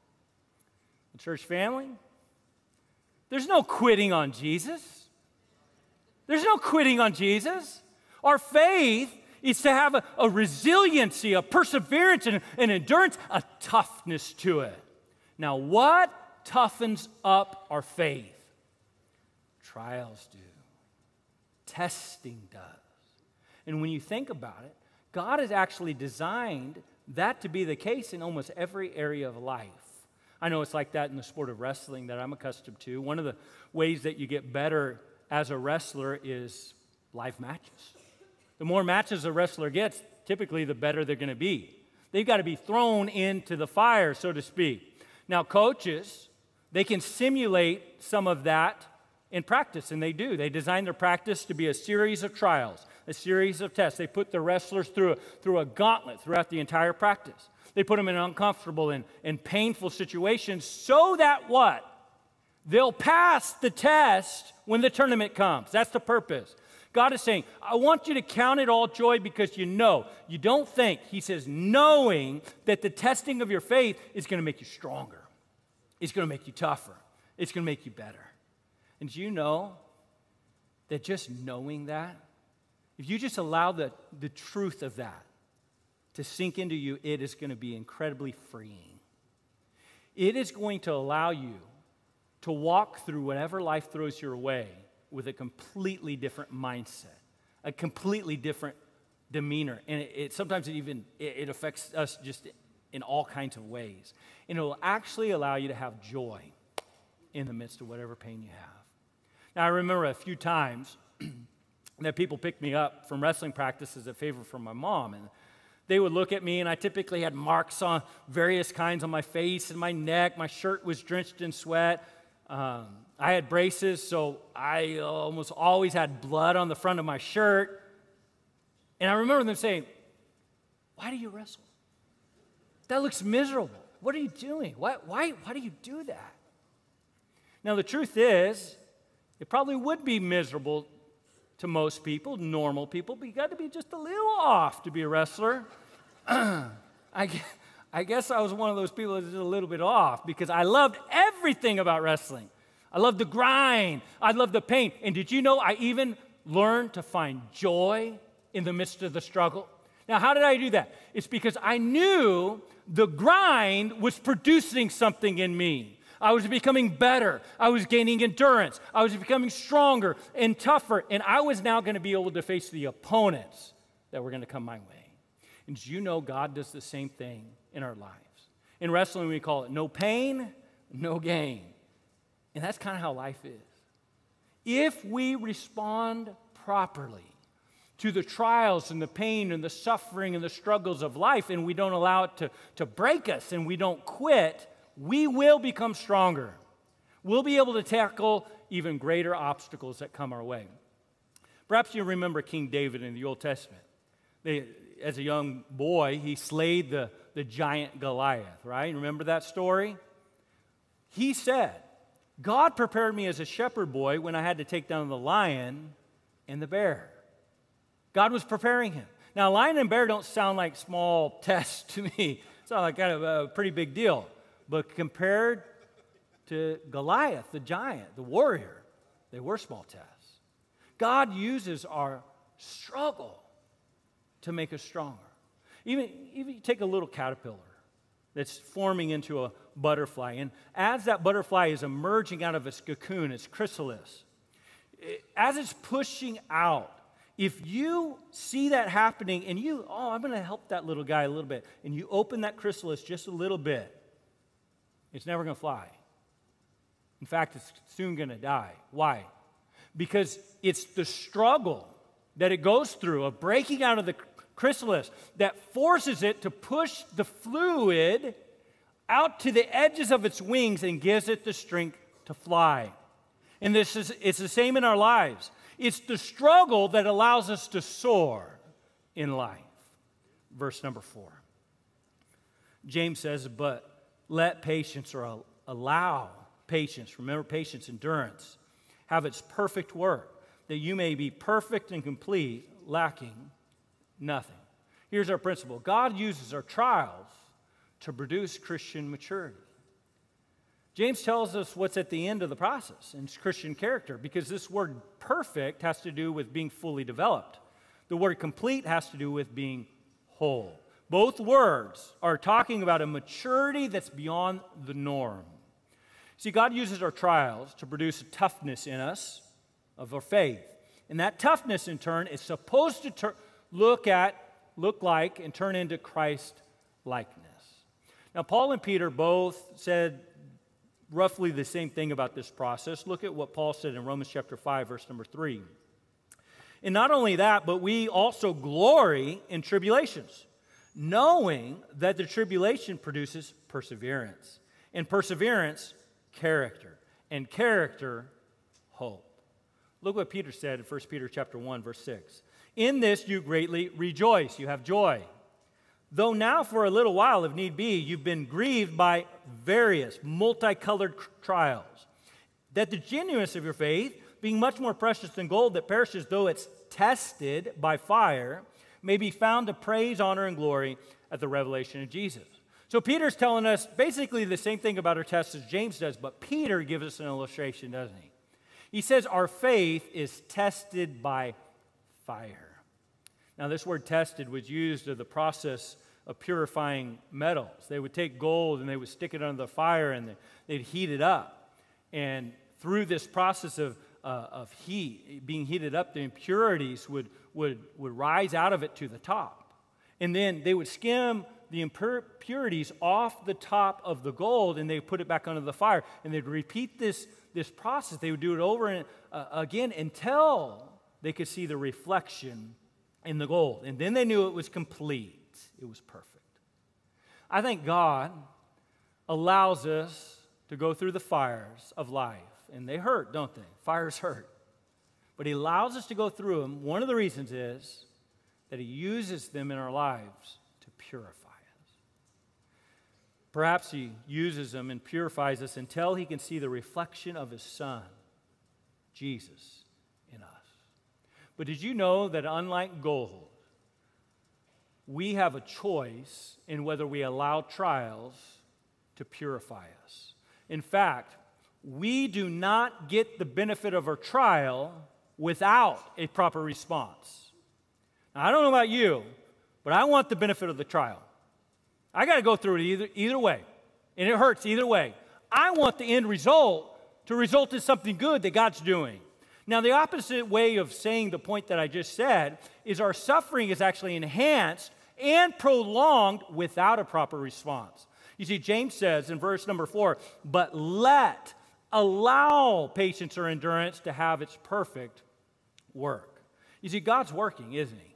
Speaker 7: Church family, there's no quitting on Jesus. There's no quitting on Jesus. Our faith is to have a, a resiliency, a perseverance, and an endurance, a toughness to it. Now, what toughens up our faith? Trials do. Testing does. And when you think about it, God has actually designed that to be the case in almost every area of life. I know it's like that in the sport of wrestling that I'm accustomed to. One of the ways that you get better as a wrestler is live matches. The more matches a wrestler gets, typically the better they're going to be. They've got to be thrown into the fire, so to speak. Now, coaches, they can simulate some of that in practice, and they do. They design their practice to be a series of trials, a series of tests. They put the wrestlers through a, through a gauntlet throughout the entire practice. They put them in uncomfortable and, and painful situations so that what? They'll pass the test when the tournament comes. That's the purpose. God is saying, I want you to count it all joy because you know. You don't think. He says, knowing that the testing of your faith is going to make you stronger. It's going to make you tougher. It's going to make you better. And do you know that just knowing that, if you just allow the, the truth of that to sink into you, it is going to be incredibly freeing. It is going to allow you to walk through whatever life throws your way with a completely different mindset, a completely different demeanor. And it, it sometimes it even it, it affects us just in all kinds of ways. And it will actually allow you to have joy in the midst of whatever pain you have. Now, I remember a few times that people picked me up from wrestling practice as a favor from my mom, and they would look at me, and I typically had marks on various kinds on my face and my neck. My shirt was drenched in sweat. Um, I had braces, so I almost always had blood on the front of my shirt. And I remember them saying, why do you wrestle? That looks miserable. What are you doing? Why, why, why do you do that? Now, the truth is, it probably would be miserable to most people, normal people, but you got to be just a little off to be a wrestler. I, I guess I was one of those people that was a little bit off because I loved everything about wrestling. I loved the grind. I loved the pain. And did you know I even learned to find joy in the midst of the struggle? Now, how did I do that? It's because I knew the grind was producing something in me. I was becoming better. I was gaining endurance. I was becoming stronger and tougher. And I was now going to be able to face the opponents that were going to come my way. And do you know God does the same thing in our lives? In wrestling, we call it no pain, no gain. And that's kind of how life is. If we respond properly to the trials and the pain and the suffering and the struggles of life, and we don't allow it to, to break us and we don't quit, we will become stronger. We'll be able to tackle even greater obstacles that come our way. Perhaps you remember King David in the Old Testament. They, as a young boy, he slayed the, the giant Goliath, right? Remember that story? He said, God prepared me as a shepherd boy when I had to take down the lion and the bear. God was preparing him. Now, lion and bear don't sound like small tests to me. It sounds like kind of a pretty big deal. But compared to Goliath, the giant, the warrior, they were small tests. God uses our struggle to make us stronger. Even, even you take a little caterpillar that's forming into a butterfly, and as that butterfly is emerging out of its cocoon, its chrysalis, it, as it's pushing out, if you see that happening and you, oh, I'm going to help that little guy a little bit, and you open that chrysalis just a little bit, it's never going to fly. In fact, it's soon going to die. Why? Because it's the struggle that it goes through of breaking out of the chrysalis that forces it to push the fluid out to the edges of its wings and gives it the strength to fly. And this is it's the same in our lives. It's the struggle that allows us to soar in life. Verse number four. James says, but let patience or allow patience, remember patience, endurance, have its perfect work, that you may be perfect and complete, lacking nothing. Here's our principle. God uses our trials to produce Christian maturity. James tells us what's at the end of the process in Christian character, because this word perfect has to do with being fully developed. The word complete has to do with being whole. Both words are talking about a maturity that's beyond the norm. See, God uses our trials to produce a toughness in us of our faith. And that toughness, in turn, is supposed to ter- look at, look like, and turn into Christ-likeness. Now, Paul and Peter both said roughly the same thing about this process. Look at what Paul said in Romans chapter five, verse number three. And not only that, but we also glory in tribulations, knowing that the tribulation produces perseverance, and perseverance, character, and character, hope. Look what Peter said in First Peter chapter one, verse six. In this you greatly rejoice. You have joy. Though now for a little while, if need be, you've been grieved by various multicolored trials, that the genuineness of your faith, being much more precious than gold that perishes though it's tested by fire, may be found to praise, honor, and glory at the revelation of Jesus. So Peter's telling us basically the same thing about our tests as James does, but Peter gives us an illustration, doesn't he? He says our faith is tested by fire. Now this word tested was used of the process of purifying metals. They would take gold and they would stick it under the fire and they'd heat it up. And through this process of, uh, of heat, being heated up, the impurities would, would, would rise out of it to the top. And then they would skim the impurities off the top of the gold and they put it back under the fire. And they'd repeat this, this process. They would do it over and uh, again until they could see the reflection in the gold. And then they knew it was complete. It was perfect. I think God allows us to go through the fires of life. And they hurt, don't they? Fires hurt. But He allows us to go through them. One of the reasons is that He uses them in our lives to purify. Perhaps He uses them and purifies us until He can see the reflection of His Son, Jesus, in us. But did you know that unlike gold, we have a choice in whether we allow trials to purify us? In fact, we do not get the benefit of our trial without a proper response. Now, I don't know about you, but I want the benefit of the trial. I got to go through it either, either way, and it hurts either way. I want the end result to result in something good that God's doing. Now, the opposite way of saying the point that I just said is our suffering is actually enhanced and prolonged without a proper response. You see, James says in verse number four, but let, allow patience or endurance to have its perfect work. You see, God's working, isn't He?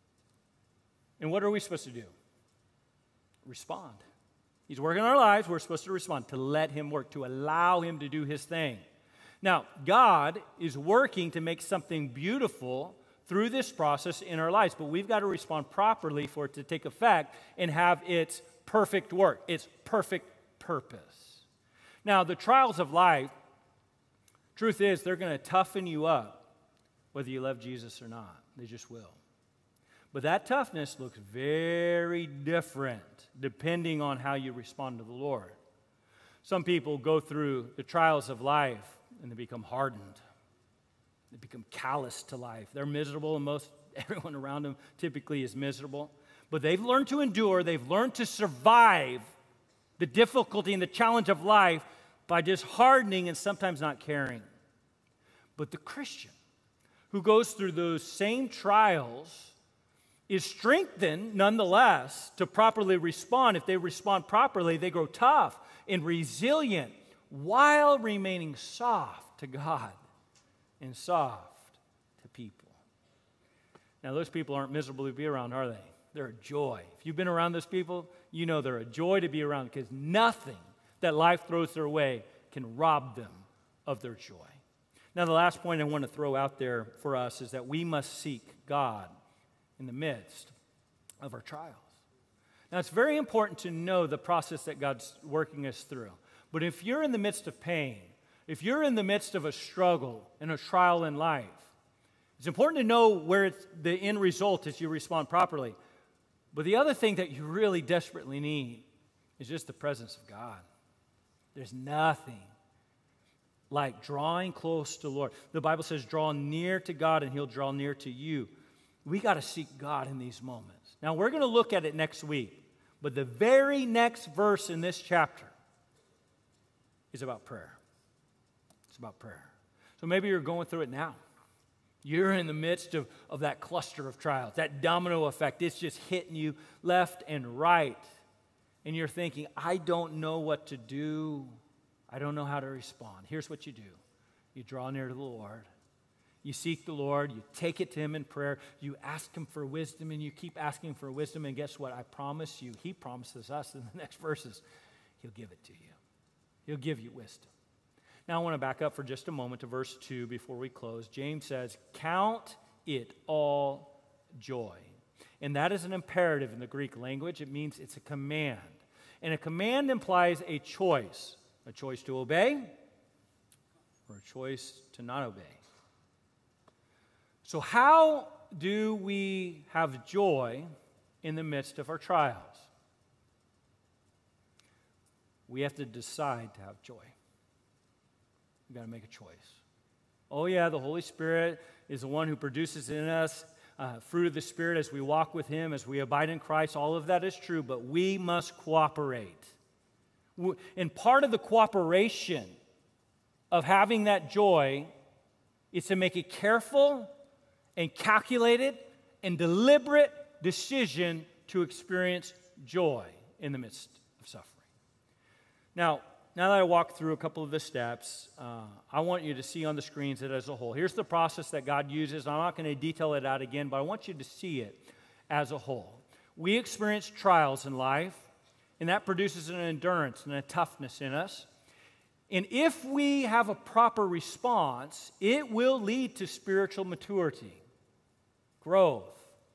Speaker 7: And what are we supposed to do? Respond. He's working in our lives. We're supposed to respond, to let Him work, to allow Him to do His thing. Now, God is working to make something beautiful through this process in our lives, but we've got to respond properly for it to take effect and have its perfect work, its perfect purpose. Now, the trials of life, truth is, they're going to toughen you up whether you love Jesus or not. They just will. But that toughness looks very different depending on how you respond to the Lord. Some people go through the trials of life and they become hardened. They become callous to life. They're miserable, and most everyone around them typically is miserable. But they've learned to endure. They've learned to survive the difficulty and the challenge of life by just hardening and sometimes not caring. But the Christian who goes through those same trials is strengthened nonetheless to properly respond. If they respond properly, they grow tough and resilient while remaining soft to God and soft to people. Now, those people aren't miserable to be around, are they? They're a joy. If you've been around those people, you know they're a joy to be around because nothing that life throws their way can rob them of their joy. Now, the last point I want to throw out there for us is that we must seek God in the midst of our trials. Now, it's very important to know the process that God's working us through. But if you're in the midst of pain, if you're in the midst of a struggle and a trial in life, it's important to know where it's, the end result is you respond properly. But the other thing that you really desperately need is just the presence of God. There's nothing like drawing close to the Lord. The Bible says, draw near to God and He'll draw near to you. We got to seek God in these moments. Now, we're going to look at it next week, but the very next verse in this chapter is about prayer. It's about prayer. So maybe you're going through it now. You're in the midst of, of that cluster of trials, that domino effect. It's just hitting you left and right. And you're thinking, I don't know what to do. I don't know how to respond. Here's what you do. You draw near to the Lord. You seek the Lord, you take it to Him in prayer, you ask Him for wisdom, and you keep asking for wisdom, and guess what? I promise you, He promises us in the next verses, He'll give it to you. He'll give you wisdom. Now I want to back up for just a moment to verse two before we close. James says, count it all joy. And that is an imperative in the Greek language. It means it's a command. And a command implies a choice, a choice to obey or a choice to not obey. So how do we have joy in the midst of our trials? We have to decide to have joy. We've got to make a choice. Oh yeah, the Holy Spirit is the one who produces in us uh, fruit of the Spirit as we walk with Him, as we abide in Christ. All of that is true, but we must cooperate. And part of the cooperation of having that joy is to make a careful and calculated and deliberate decision to experience joy in the midst of suffering. Now, now that I walked through a couple of the steps, uh, I want you to see on the screens it as a whole. Here's the process that God uses. I'm not going to detail it out again, but I want you to see it as a whole. We experience trials in life, and that produces an endurance and a toughness in us. And if we have a proper response, it will lead to spiritual maturity, growth.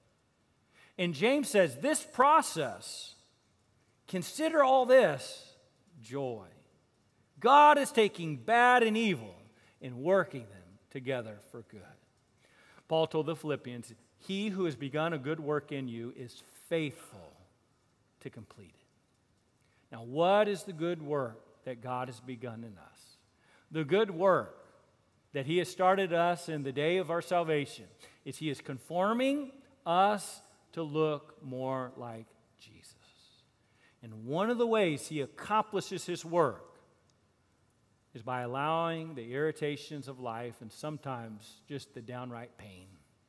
Speaker 7: And James says, this process, consider all this joy. God is taking bad and evil and working them together for good. Paul told the Philippians, he who has begun a good work in you is faithful to complete it. Now, what is the good work that God has begun in us? The good work that He has started us in the day of our salvation is He is conforming us to look more like Jesus. And one of the ways He accomplishes His work is by allowing the irritations of life and sometimes just the downright pain.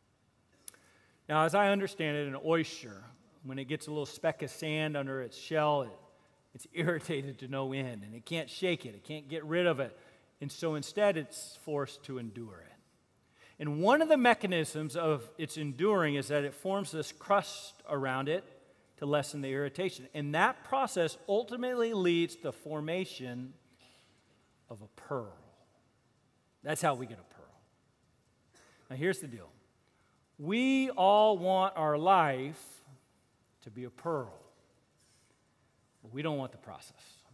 Speaker 7: Now, as I understand it, an oyster, when it gets a little speck of sand under its shell, it, it's irritated to no end, and it can't shake it. It can't get rid of it. And so instead, it's forced to endure it. And one of the mechanisms of its enduring is that it forms this crust around it to lessen the irritation. And that process ultimately leads to the formation of a pearl. That's how we get a pearl. Now here's the deal. We all want our life to be a pearl, but we don't want the process.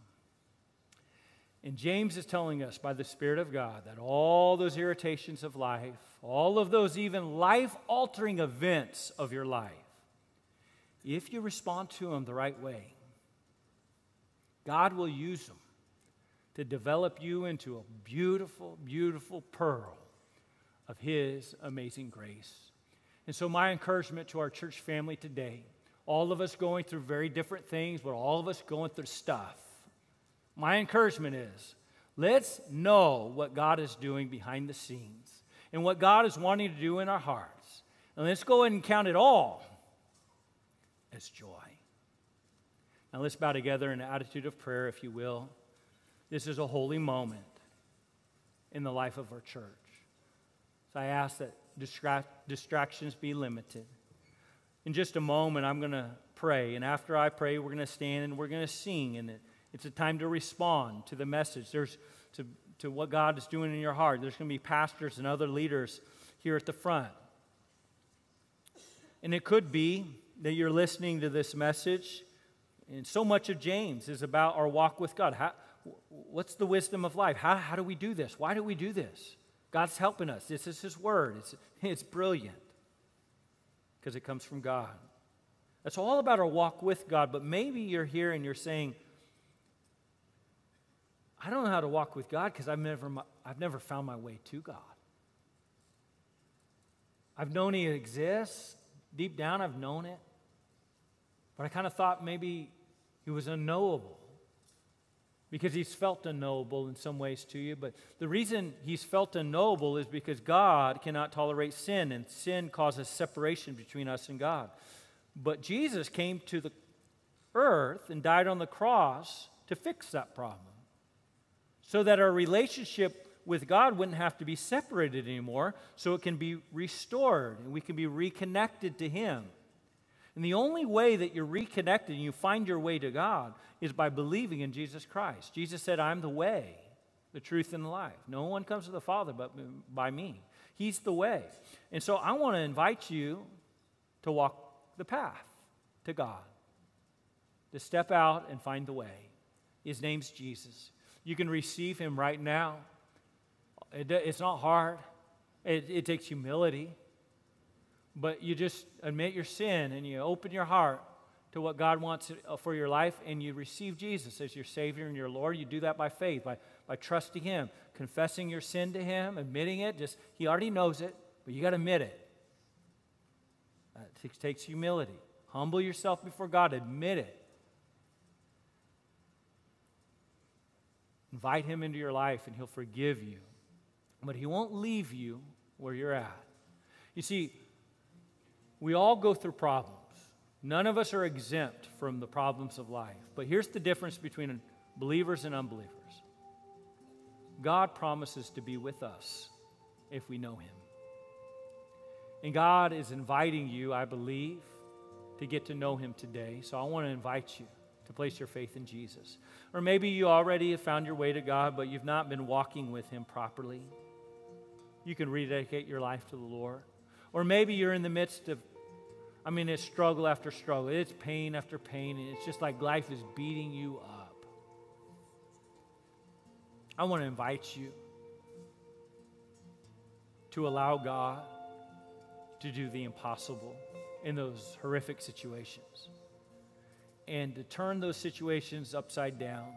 Speaker 7: And James is telling us by the Spirit of God that all those irritations of life, all of those even life-altering events of your life, if you respond to them the right way, God will use them to develop you into a beautiful, beautiful pearl of His amazing grace. And so my encouragement to our church family today, all of us going through very different things, but all of us going through stuff, my encouragement is, let's know what God is doing behind the scenes and what God is wanting to do in our hearts. And let's go ahead and count it all as joy. Now let's bow together in an attitude of prayer, if you will. This is a holy moment in the life of our church. So I ask that distract, distractions be limited. In just a moment, I'm going to pray. And after I pray, we're going to stand and we're going to sing. And it, it's a time to respond to the message. There's to, to what God is doing in your heart. There's going to be pastors and other leaders here at the front. And it could be that you're listening to this message, and so much of James is about our walk with God. How, what's the wisdom of life? How, how do we do this? Why do we do this? God's helping us. This is His Word. It's, it's brilliant because it comes from God. It's all about our walk with God, but maybe you're here and you're saying, I don't know how to walk with God because I've never, I've never found my way to God. I've known He exists. Deep down, I've known it. But I kind of thought maybe He was unknowable because He's felt unknowable in some ways to you. But the reason He's felt unknowable is because God cannot tolerate sin, and sin causes separation between us and God. But Jesus came to the earth and died on the cross to fix that problem, so that our relationship with God wouldn't have to be separated anymore, so it can be restored and we can be reconnected to Him. And the only way that you're reconnected and you find your way to God is by believing in Jesus Christ. Jesus said, I'm the way, the truth, and the life. No one comes to the Father but by me. He's the way. And so I want to invite you to walk the path to God, to step out and find the way. His name's Jesus. You can receive him right now. It, it's not hard. It, it takes humility. But you just admit your sin and you open your heart to what God wants for your life, and you receive Jesus as your Savior and your Lord. You do that by faith, by, by trusting him, confessing your sin to him, admitting it. Just he already knows it, but you got to admit it. Uh, it takes humility. Humble yourself before God. Admit it. Invite him into your life, and he'll forgive you. But he won't leave you where you're at. You see, we all go through problems. None of us are exempt from the problems of life. But here's the difference between believers and unbelievers. God promises to be with us if we know him. And God is inviting you, I believe, to get to know him today. So I want to invite you to place your faith in Jesus. Or maybe you already have found your way to God, but you've not been walking with him properly. You can rededicate your life to the Lord. Or maybe you're in the midst of, I mean, it's struggle after struggle. It's pain after pain, and it's just like life is beating you up. I want to invite you to allow God to do the impossible in those horrific situations and to turn those situations upside down.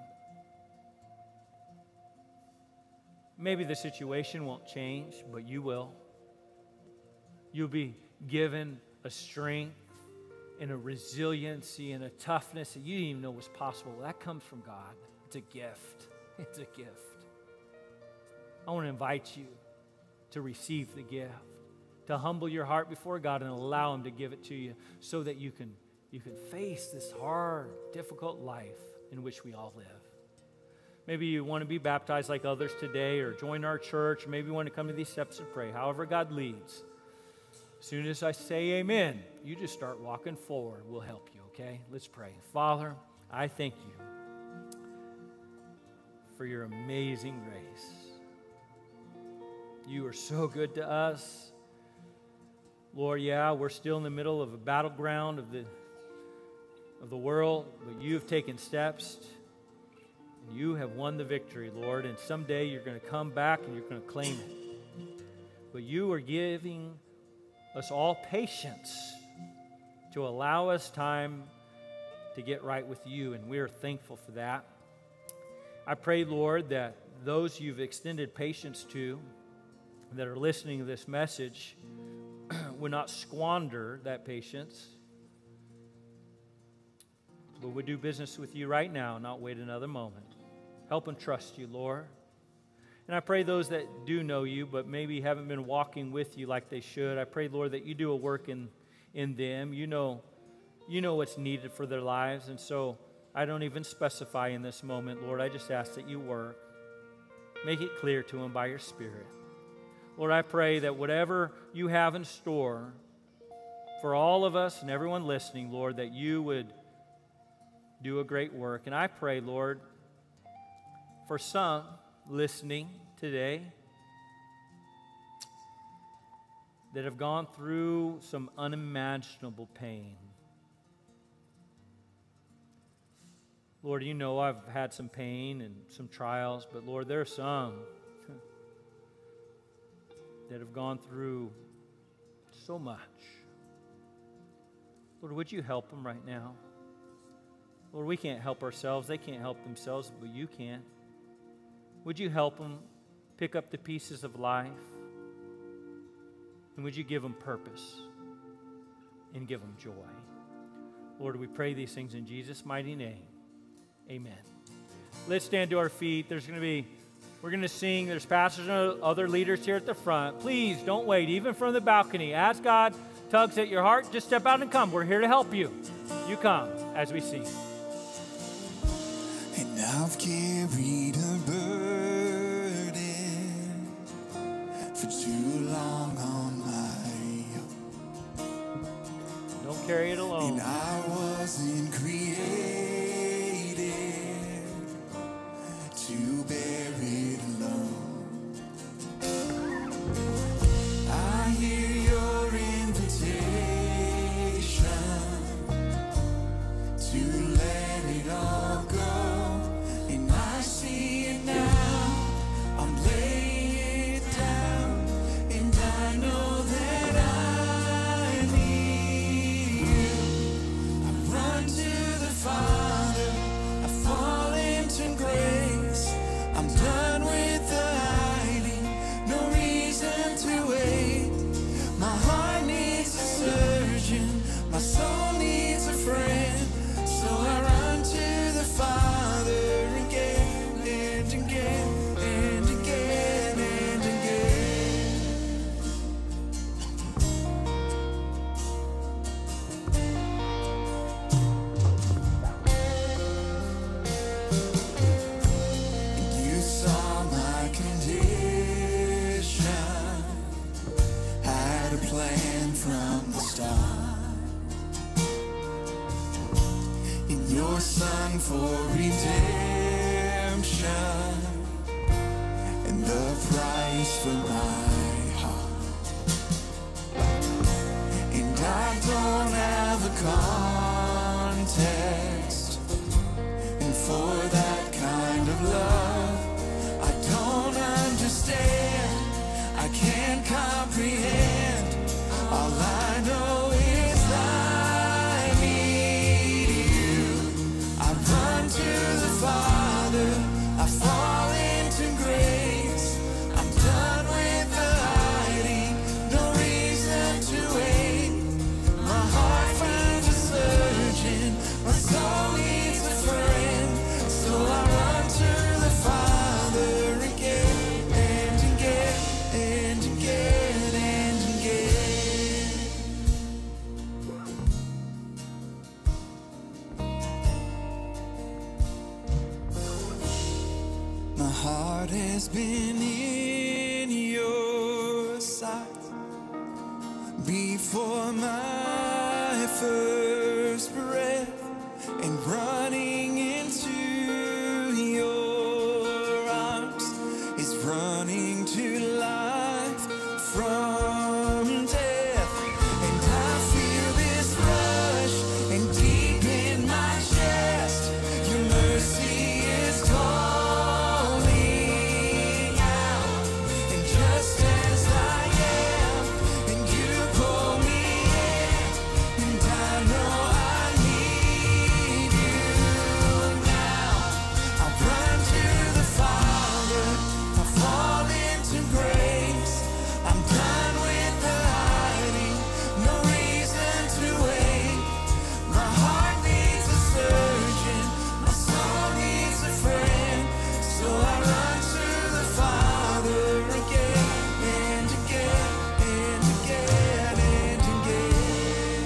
Speaker 7: Maybe the situation won't change, but you will. You'll be given a strength and a resiliency and a toughness that you didn't even know was possible. That comes from God. It's a gift. It's a gift. I want to invite you to receive the gift, to humble your heart before God and allow him to give it to you so that you can, you can face this hard, difficult life in which we all live. Maybe you want to be baptized like others today, or join our church, or maybe you want to come to these steps and pray. However God leads. As soon as I say amen, you just start walking forward. We'll help you, okay? Let's pray. Father, I thank you for your amazing grace. You are so good to us. Lord, yeah, we're still in the middle of a battleground of the, of the world, but you have taken steps, and you have won the victory, Lord, and someday you're going to come back and you're going to claim it. But you are giving us all patience to allow us time to get right with you, and we are thankful for that. I pray, Lord, that those you've extended patience to that are listening to this message would not squander that patience, but would do business with you right now, not wait another moment. Help them trust you, Lord. And I pray those that do know you, but maybe haven't been walking with you like they should, I pray, Lord, that you do a work in, in them. You know, you know what's needed for their lives, and so I don't even specify in this moment, Lord. I just ask that you work. Make it clear to them by your Spirit. Lord, I pray that whatever you have in store for all of us and everyone listening, Lord, that you would do a great work. And I pray, Lord, for some listening today that have gone through some unimaginable pain. Lord, you know I've had some pain and some trials, but Lord, there are some that have gone through so much. Lord, would you help them right now? Lord, we can't help ourselves. They can't help themselves, but you can. Would you help them pick up the pieces of life? And would you give them purpose and give them joy? Lord, we pray these things in Jesus' mighty name. Amen. Let's stand to our feet. There's going to be, we're going to sing. There's pastors and other leaders here at the front. Please don't wait, even from the balcony. As God tugs at your heart, just step out and come. We're here to help you. You come as we sing.
Speaker 5: And I've carried a burden for too long on my own.
Speaker 7: Don't carry it alone.
Speaker 5: And I wasn't created to bear it alone. for redemption and the price for my heart. And I don't have a context, and for that kind of love I don't understand, I can't comprehend. All I know is I need you. I run to the Father, I fall into grace. I'm done with the hiding, no reason to wait. My heart finds a surgeon, my soul needs a friend. So I run to the Father again and again and again and again. My heart has been in your sight before my first breath, and running into your arms is running to life from death. And I feel this rush, and deep in my chest, your mercy is calling out. And just as I am, and you pull me in, and I know I need you now. I run to the Father, I fall into grace. I'm done with the hiding, no reason to wait. My heart needs a surgeon, my soul needs a friend. So I run to the Father again and again and again and again.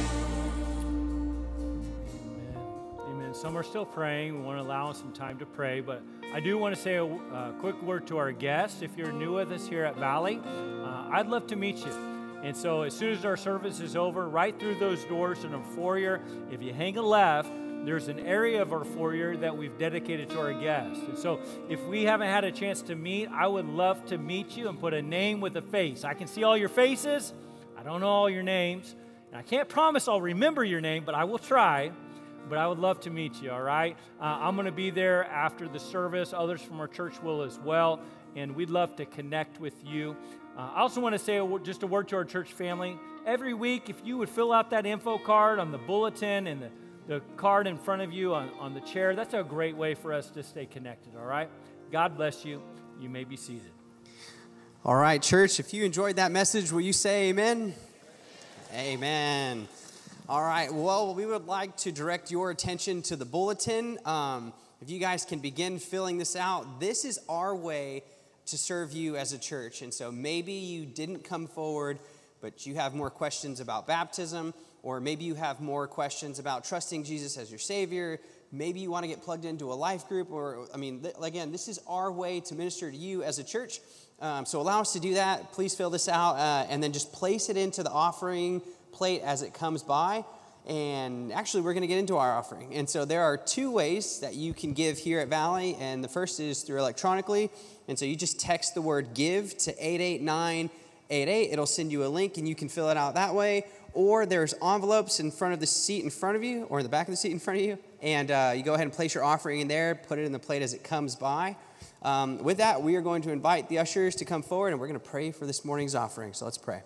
Speaker 7: Amen. Some are still praying. We want to allow some time to pray, but I do want to say a uh, quick word to our guests. If you're new with us here at Valley, uh, I'd love to meet you. And so as soon as our service is over, right through those doors in a foyer, if you hang a left, there's an area of our foyer that we've dedicated to our guests. And so if we haven't had a chance to meet, I would love to meet you and put a name with a face. I can see all your faces. I don't know all your names. And I can't promise I'll remember your name, but I will try. But I would love to meet you, all right? Uh, I'm going to be there after the service. Others from our church will as well. And we'd love to connect with you. Uh, I also want to say a, wo- just a word to our church family. Every week, if you would fill out that info card on the bulletin and the, the card in front of you on, on the chair, that's a great way for us to stay connected, all right? God bless you. You may be seated.
Speaker 2: All right, church, if you enjoyed that message, will you say amen? Amen. All right, well, we would like to direct your attention to the bulletin. Um, if you guys can begin filling this out, this is our way to serve you as a church. And so maybe you didn't come forward, but you have more questions about baptism, or maybe you have more questions about trusting Jesus as your Savior. Maybe you want to get plugged into a life group, or, I mean, th- again, this is our way to minister to you as a church. Um, so allow us to do that. Please fill this out, uh, and then just place it into the offering plate as it comes by. And actually, we're going to get into our offering. And so there are two ways that you can give here at Valley, and the first is through electronically. And so you just text the word give to eight eight nine eight eight. It'll send you a link, and you can fill it out that way. Or there's envelopes in front of the seat in front of you, or in the back of the seat in front of you. And uh, you go ahead and place your offering in there, put it in the plate as it comes by. Um, with that, we are going to invite the ushers to come forward, and we're going to pray for this morning's offering. So let's pray.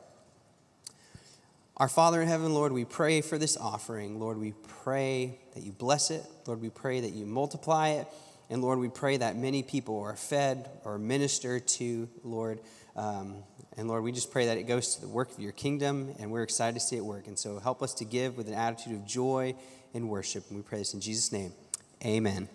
Speaker 2: Our Father in heaven, Lord, we pray for this offering. Lord, we pray that you bless it. Lord, we pray that you multiply it. And Lord, we pray that many people are fed or ministered to, Lord. Um, and Lord, we just pray that it goes to the work of your kingdom, and we're excited to see it work. And so help us to give with an attitude of joy and worship. And we pray this in Jesus' name. Amen.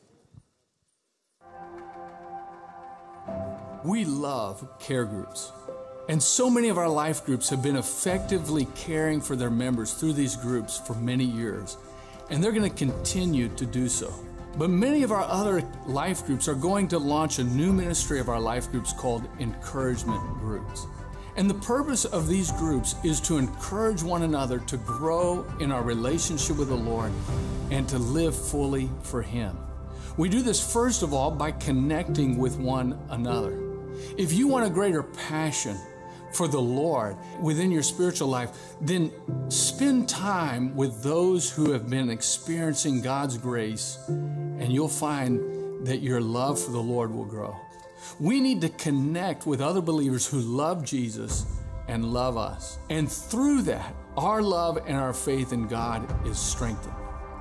Speaker 3: We love care groups. And so many of our life groups have been effectively caring for their members through these groups for many years. And they're going to continue to do so. But many of our other life groups are going to launch a new ministry of our life groups called encouragement groups. And the purpose of these groups is to encourage one another to grow in our relationship with the Lord and to live fully for Him. We do this first of all by connecting with one another. If you want a greater passion for the Lord within your spiritual life, then spend time with those who have been experiencing God's grace, and you'll find that your love for the Lord will grow. We need to connect with other believers who love Jesus and love us. And through that, our love and our faith in God is strengthened.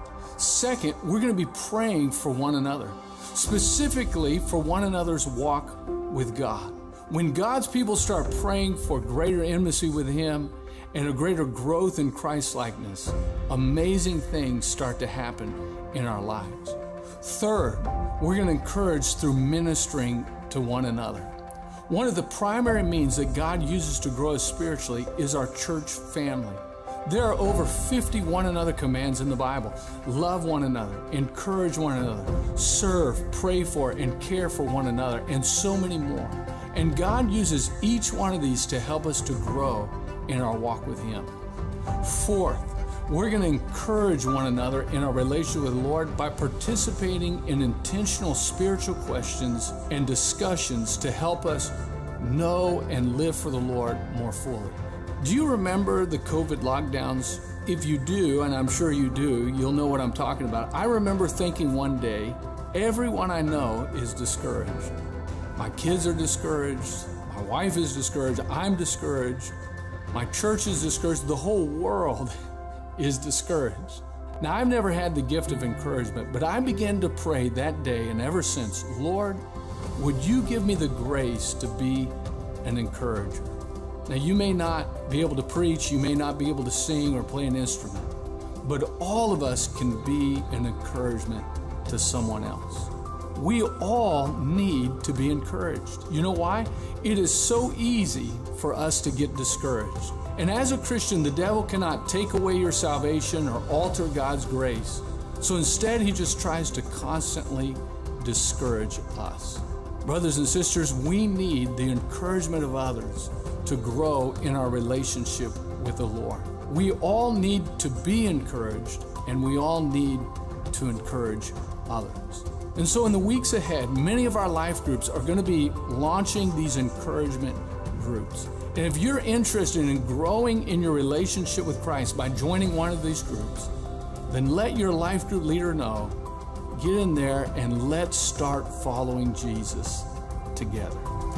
Speaker 3: Second, we're going to be praying for one another, specifically for one another's walk with God. When God's people start praying for greater intimacy with Him and a greater growth in Christ-likeness, amazing things start to happen in our lives. Third, we're going to encourage through ministering to one another. One of the primary means that God uses to grow us spiritually is our church family. There are over fifty one another commands in the Bible. Love one another, encourage one another, serve, pray for, and care for one another, and so many more. And God uses each one of these to help us to grow in our walk with Him. Fourth, we're going to encourage one another in our relationship with the Lord by participating in intentional spiritual questions and discussions to help us know and live for the Lord more fully. Do you remember the COVID lockdowns? If you do, and I'm sure you do, you'll know what I'm talking about. I remember thinking one day, everyone I know is discouraged. My kids are discouraged. My wife is discouraged. I'm discouraged. My church is discouraged. The whole world is discouraged. Now, I've never had the gift of encouragement, but I began to pray that day and ever since, Lord, would you give me the grace to be an encourager? Now, you may not be able to preach, you may not be able to sing or play an instrument, but all of us can be an encouragement to someone else. We all need to be encouraged. You know why? It is so easy for us to get discouraged. And as a Christian, the devil cannot take away your salvation or alter God's grace. So instead, he just tries to constantly discourage us. Brothers and sisters, we need the encouragement of others to grow in our relationship with the Lord. We all need to be encouraged, and we all need to encourage others. And so in the weeks ahead, many of our life groups are going to be launching these encouragement groups. And if you're interested in growing in your relationship with Christ by joining one of these groups, then let your life group leader know. Get in there and let's start following Jesus together.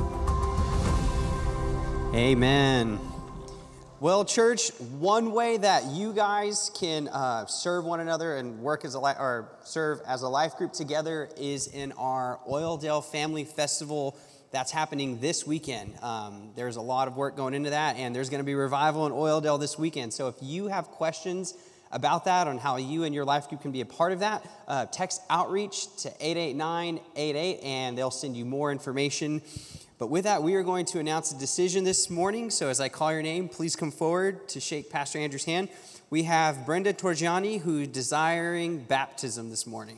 Speaker 2: Amen. Well, church, one way that you guys can uh, serve one another and work as a li- or serve as a life group together is in our Oildale Family Festival that's happening this weekend. Um, there's a lot of work going into that, and there's going to be revival in Oildale this weekend. So if you have questions about that, on how you and your life group can be a part of that, uh, text outreach to eight eight nine eight eight, and they'll send you more information. But with that, we are going to announce a decision this morning. So as I call your name, please come forward to shake Pastor Andrew's hand. We have Brenda Torgiani, who's desiring baptism this morning.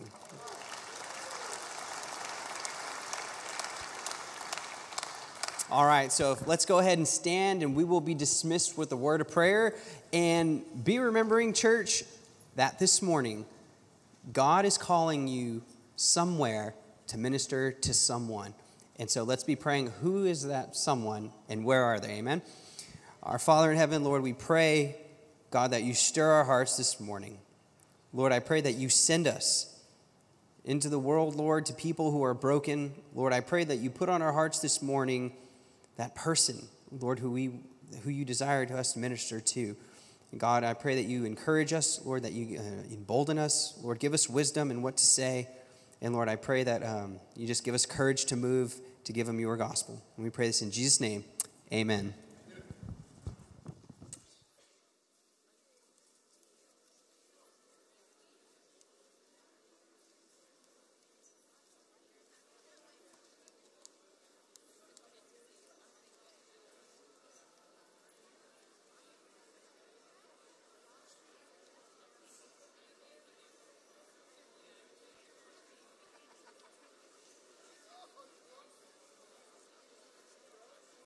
Speaker 2: All right, so let's go ahead and stand, and we will be dismissed with a word of prayer. And be remembering, church, that this morning, God is calling you somewhere to minister to someone. And so let's be praying, who is that someone and where are they? Amen. Our Father in heaven, Lord, we pray, God, that you stir our hearts this morning. Lord, I pray that you send us into the world, Lord, to people who are broken. Lord, I pray that you put on our hearts this morning that person, Lord, who we who you desire to us to minister to. And God, I pray that you encourage us, Lord, that you uh, embolden us. Lord, give us wisdom in what to say. And Lord, I pray that um, you just give us courage to move, to give them your gospel. And we pray this in Jesus' name. Amen.